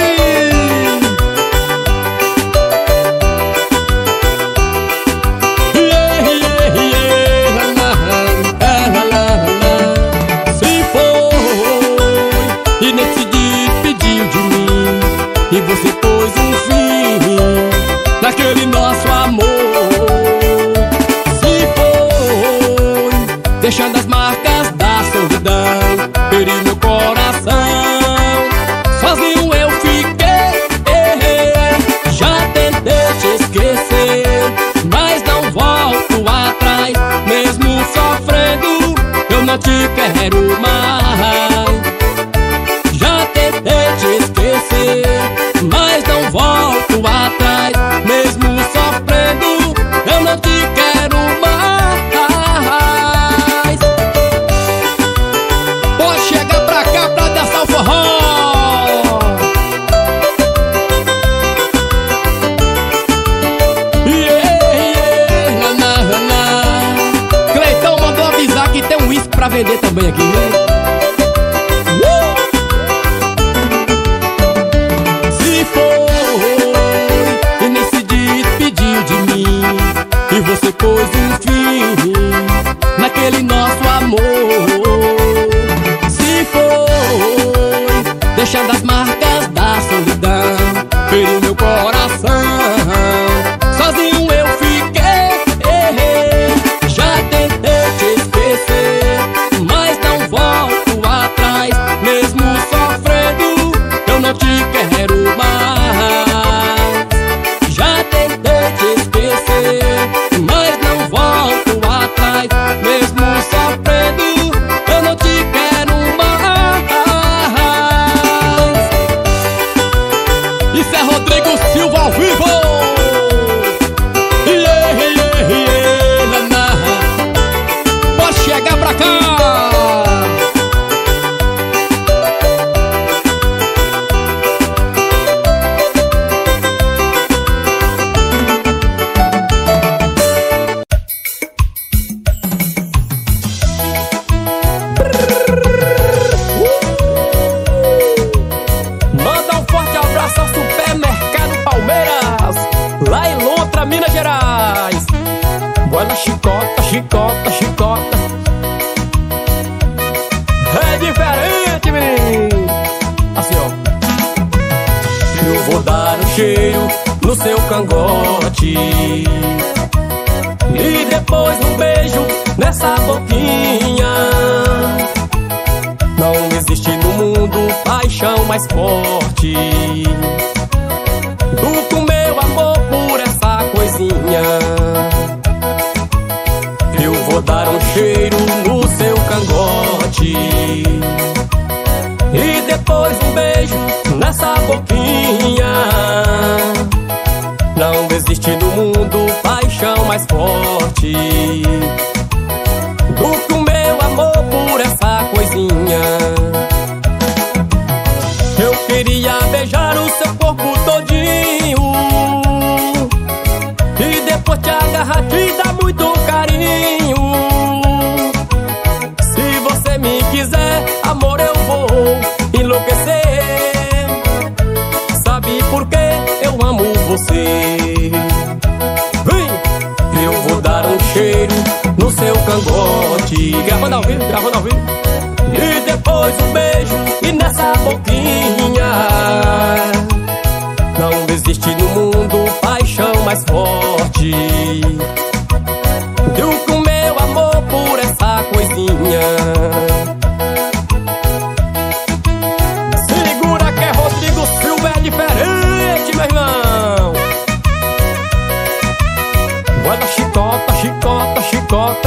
Se foi e nem se despediu de mim, e você pôs um fim naquele nosso amor. Se foi, deixando as marcas da solidão, feriu meu coração. Sozinho eu fiquei, já tentei te esquecer, mas não volto atrás. Mesmo sofrendo, eu não te quero mais. Já tentei te esquecer, mas não volto atrás. Mesmo sofrendo, eu não te quero mais. Pode chegar pra cá pra dançar o forró. Yeah, yeah, na, na, na. Cleitão mandou avisar que tem um uísque pra vender também aqui, né? E você pôs um fim naquele nosso amor. Se foi, deixando as marcas da solidão, feriu meu coração. Sozinho eu fiquei, já tentei te esquecer, mas não volto atrás. Mesmo sofrendo, eu não te quero mais. Já tentei te esquecer, mas não volto atrás. Mesmo sofrendo, eu não te quero mais. Isso é Rodrigo Silva ao vivo. Yeah, yeah, yeah, na, na. Pode chegar pra cá. Minas Gerais. Olha chicota, chicota, chicota. É diferente, menino. Assim, ó. Eu vou dar um cheiro no seu cangote e depois um beijo nessa boquinha. Não existe no mundo paixão mais forte do que o meu amor por essa coisinha. Eu vou dar um cheiro no seu cangote e depois um beijo nessa boquinha. Não existe no mundo paixão mais forte do que o meu amor por essa coisinha. Eu queria beijar o seu corpo todinho e depois te agarrar, te dar muito carinho. Se você me quiser, amor, eu vou enlouquecer. Sabe por que eu amo você? Vem! Eu vou dar um cheiro no seu cangote, gravando ao vivo, gravando ao vivo, e depois um beijo e nessa boquinha. Não existe no mundo paixão mais forte do que o meu amor por essa coisinha. Segura que é Rodrigo chicota.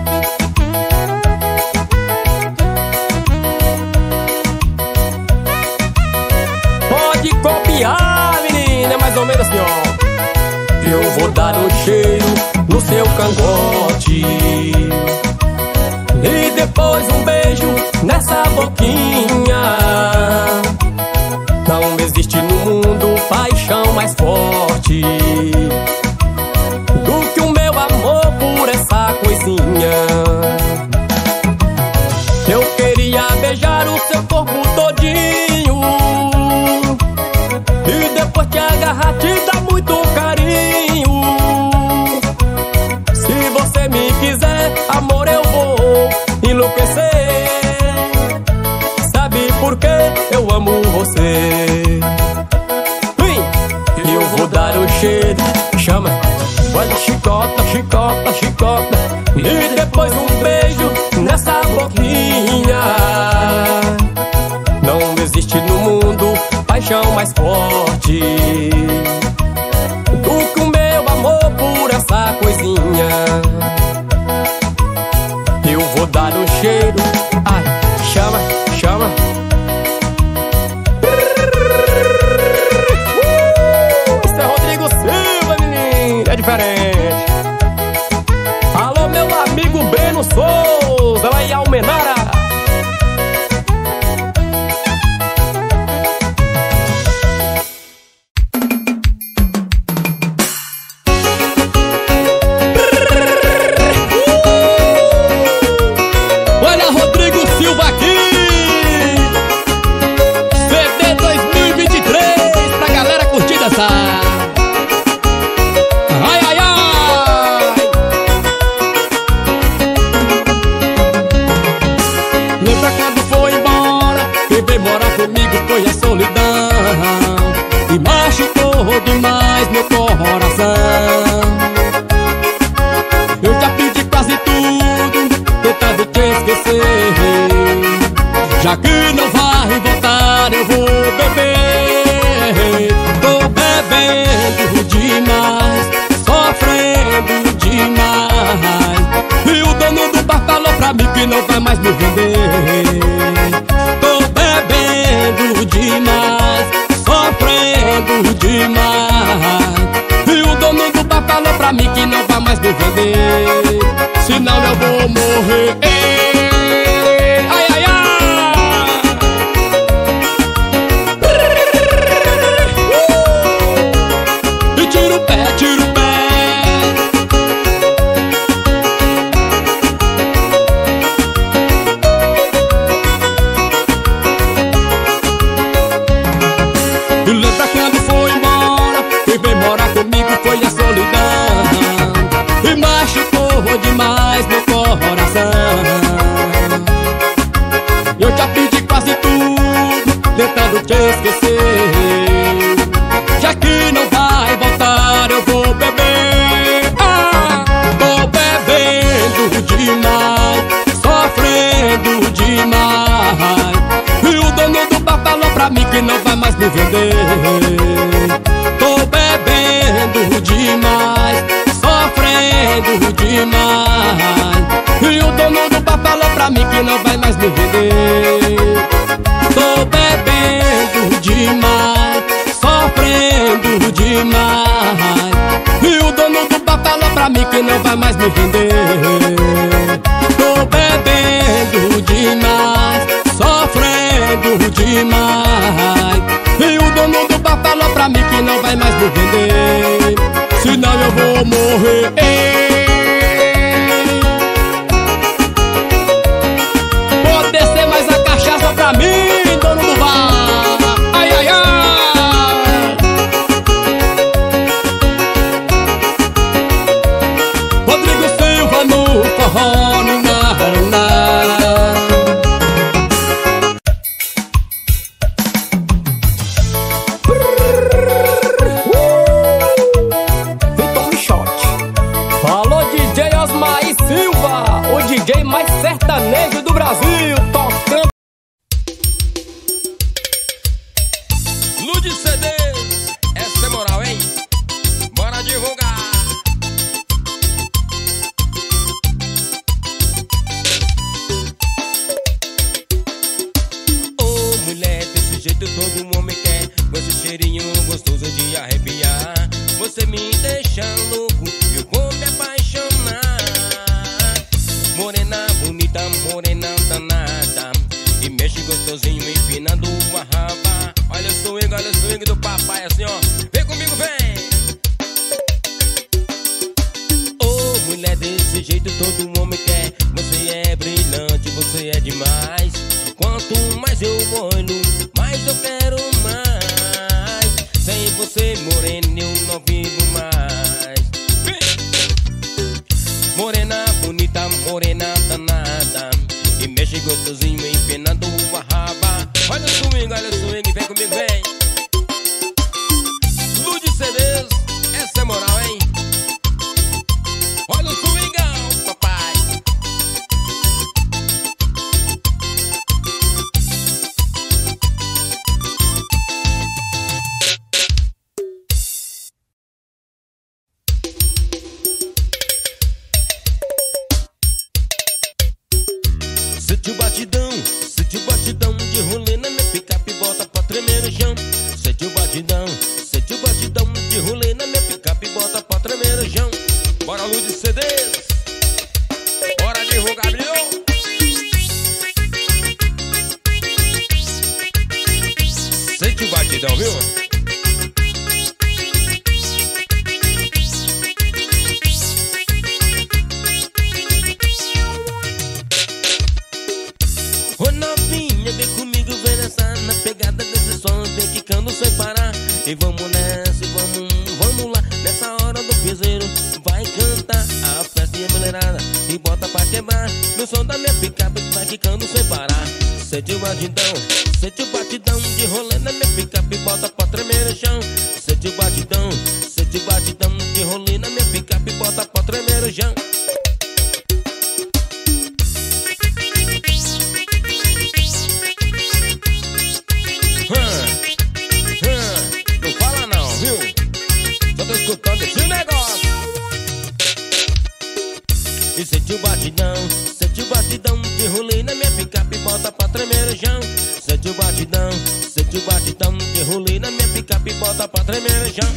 Pode copiar, menina, é mais ou menos assim, ó. Eu vou dar um cheiro no seu cangote e depois um beijo nessa boquinha. Não existe no mundo paixão mais forte do que o meu amor por essa coisinha. Eu queria beijar o seu corpo todinho e depois te agarrar, te dar muito carinho. Se você me quiser, amor, eu vou enlouquecer. Sabe por quê? Eu amo você. Eu vou dar um cheiro, chama, olha, chicota, chicota, chicota, e depois um beijo nessa boquinha. Não existe no mundo paixão mais forte do que o meu amor por essa coisinha. Eu vou dar um cheiro, ai, chama, chama. Isso é Rodrigo Silva, menino, é diferente. Alô, meu amigo Breno Souza, lá em Almenara. Ai, ai, ai. Lembra quando foi embora? Quem veio morar comigo foi a solidão e machucou demais meu coração. Eu já pedi quase tudo, tentando te esquecer. Já que não vai voltar, eu vou beber. Tô bebendo demais, sofrendo demais, e o dono do bar falou pra mim que não vai mais me vender. Tô bebendo demais, sofrendo demais, e o dono do bar falou pra mim que não vai mais me vender. Senão eu vou morrer. Ai, ai, ai. Tira o pé, tira o pé. E lembra quando foi embora? Quem veio morar comigo foi a solidão e machucou demais meu coração. Eu já pedi quase tudo, tentando te esquecer. Já que não vai voltar, eu vou beber. Ah, tô bebendo demais, sofrendo demais, e o dono do bar falou pra mim que não vai mais me vender. Tô bebendo demais, sofrendo demais, e o dono do bar falou pra mim que não vai mais me vender. Tô bebendo demais, sofrendo demais, e o dono do bar falou pra mim que não vai mais me vender. Tô bebendo demais, sofrendo demais, e o dono do bar falou pra mim que não vai mais me vender. Senão eu vou morrer. Pode descer mais a cachaça pra mim, dono do bar. Ai, ai, ai. Rodrigo Silva no forró, no Naraná. D J mais sertanejo do Brasil, tocando Lude C Ds, essa é moral, hein? Bora divulgar. com esse cheirinho gostoso de arrepiar. Você me deixa louco, eu vou me apaixonar. Morena bonita, morena danada, e mexe gostosinho empinando a raba. Olha o swing, olha o swing do papai assim ó. Vem comigo, vem! Oh, mulher desse jeito todo homem quer. Você é brilhante, você é demais. Quanto mais eu olho, mais eu quero mais. Sem você, morena, eu não vivo mais. Morena bonita, morena danada, e mexe gostosinho empinando a raba. Olha o swing, olha o swing, vem comigo, vem. Lude C Ds, essa é moral, hein? Olha o swingão, papai. Sente o batidão, sente o batidão de rolê na minha picape, bota pra tremer no chão. Sente o batidão, sente o batidão de rolê na minha picape, bota pra tremer no chão. Bora, Lude C Ds, bora divulgar, milhão. Sente o batidão, viu? Ô novinha, vem comigo, vem nessa, na pegada desse som, vem quicando sem parar. E vamos nessa, vamos, vamos lá, nessa hora do piseiro, vai cantar a festa e a mulherada, e bota pra quebrar, no som da minha picape que vai quicando sem parar. Sente o batidão, sente o batidão de rolê na minha picape, bota pra tremer no chão. Sente o batidão, sente o batidão de rolê na minha picape, bota pra tremer no chão. Escutando esse negócio. E sente o batidão, sente o batidão de rolê na minha picape, bota pra tremer no chão. Sente o batidão, sente o batidão de rolê na minha picape, bota pra tremer no chão.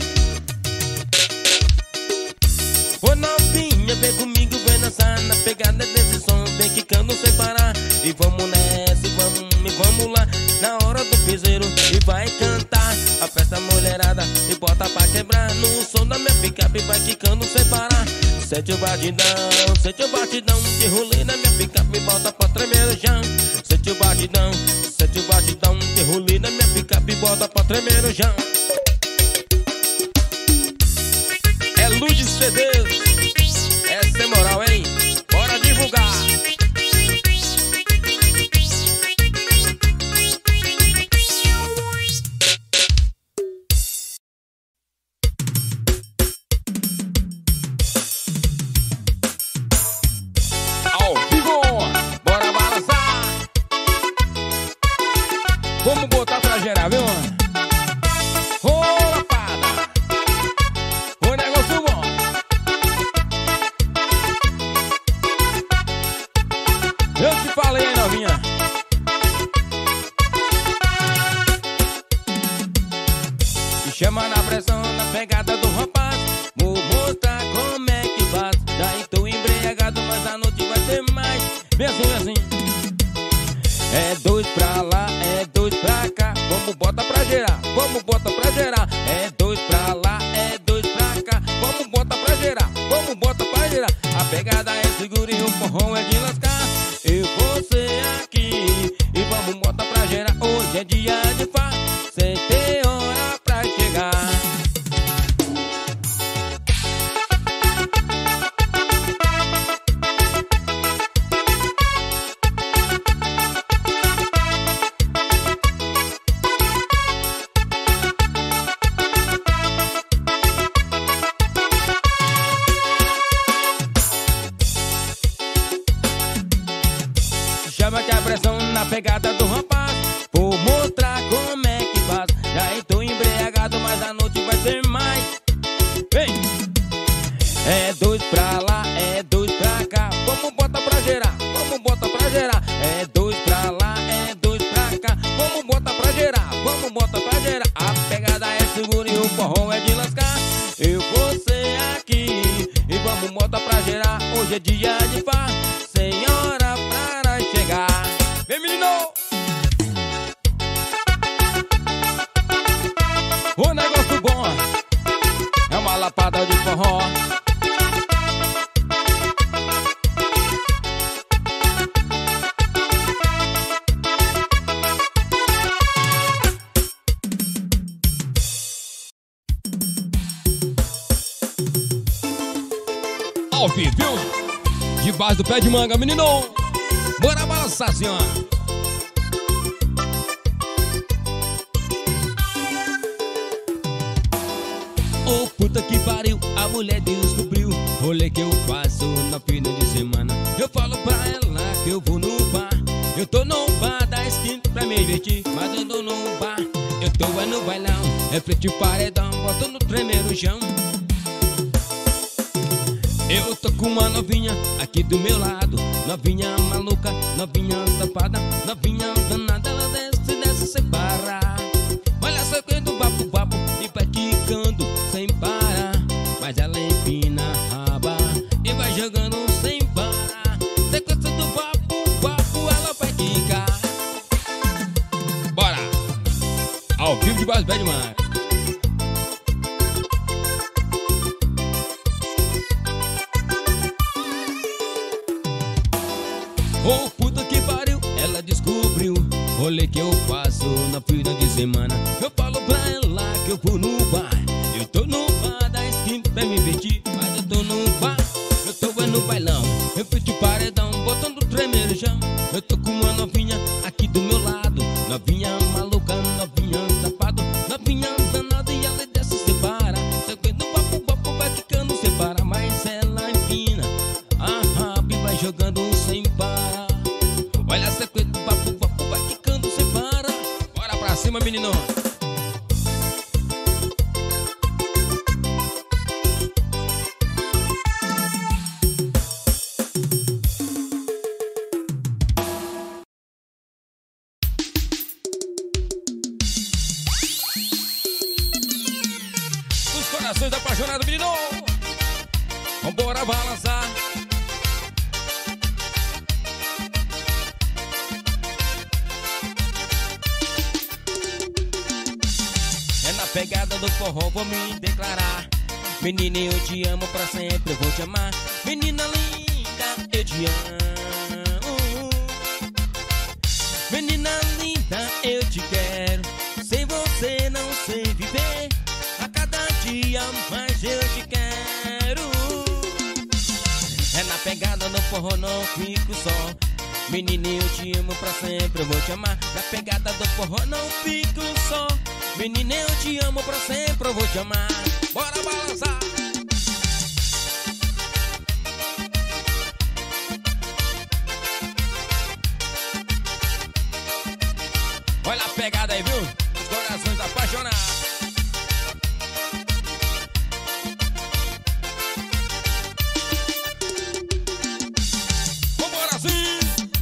Ô novinha, vem comigo, vem dançar na pegada desse som, vem quicando sem parar. E vamos nessa, e vamos, e vamos lá, na hora do piseiro, e vai cantar a festa mulherada, e bota pra quebrar, no som da minha picape, vai quicando sem parar. Sente o batidão, sente o batidão de rolê na minha picape, bota pra tremer no chão. Sente o batidão, sente o batidão de rolê na minha picape, bota pra tremer no chão. É Lude C Ds, essa é moral, hein? Bora divulgar. Ao vivo, bora balançar. Vamos botar pra gerar, viu? Ô, lapada, o negócio bom. Eu te falei, hein, novinha. Me chama na pressão, na pegada do rapaz, vou mostrar como é que faz. Já estou embriagado, mas a noite vai ter mais. Vem assim, vem assim. É dois pra lá, é dois pra cá, vamos bota pra gerar, vamos bota pra gerar. É dois pra lá, é dois pra cá, vamos bota pra gerar, vamos bota pra gerar. A pegada é segura e o forró é de lascar. Eu vou ser aqui e vamos bota pra gerar. Hoje é dia de farra, sem ter hora pra chegar. Chama que a pressão na pegada do rapaz, vou mostrar como é que faz. Já estou embriagado, mas a noite vai ter mais. Vem! É dois pra lá, é dois pra cá, vamos bota pra gerar, vamos bota pra gerar. É dois pra lá, é dois pra cá, vamos bota pra gerar, vamos bota pra gerar. A forró é de lascar. Eu, você aqui e vamos moto pra gerar. Hoje é dia de farra, sem hora para chegar. Vem, menino! O negócio bom é uma lapada de forró. Ao vivo, viu? Debaixo do pé de manga, menino. Bora balançar, senhora. Oh, puta que pariu, a mulher descobriu. Rolê que eu faço na fina de semana. Eu falo pra ela que eu vou no bar. Eu tô no bar da esquina pra me divertir, mas eu tô no bar. Eu tô é no bailão, é frente paredão, boto no tremer no chão. Eu tô com uma novinha aqui do meu lado. Novinha maluca, novinha safada, novinha danada. Ela desce, desce sem parar. Olha só que do vapo, vapo e vai quicando sem parar. Mas ela empina a raba e vai jogando sem parar. Sequência do vapo, vapo, ela vai quicar. Bora! Ao vivo de Baixo Pé de Manga. Oh, puta que pariu, ela descobriu. Rolê que eu faço na fina de semana. Eu falo pra ela que eu vou no bar. Eu tô no bar da esquina pra me divertir, mas eu tô no bar. Eu tô é no bailão, eu fiz de paredão, botando tremer no chão. Eu tô com uma novinha aqui do meu lado. Novinha maluca, novinha safado, novinha danada e ela desce sem parar. Sequência do papo, papo vai quicando sem parar. Mas ela empina a raba e vai jogando sem parar. Olha a sequência do papo, papo vai quicando sem parar. Bora pra cima, menino. Os corações apaixonados, menino. Vambora balançar. Pegada do forró, vou me declarar. Menina, eu te amo pra sempre, eu vou te amar. Menina linda, eu te amo. Menina linda, eu te quero. Sem você não sei viver. A cada dia mais eu te quero. É na pegada do forró, não fico só. Menina, eu te amo pra sempre, eu vou te amar. Na pegada do forró, não fico só. Menina, eu te amo pra sempre, eu vou te amar. Bora balançar. Olha a pegada aí, viu? Os corações apaixonados. Vambora sim.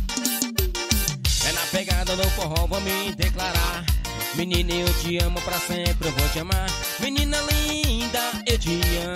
É na pegada do forró, vou me declarar. Menina, eu te amo pra sempre, eu vou te amar. Menina linda, eu te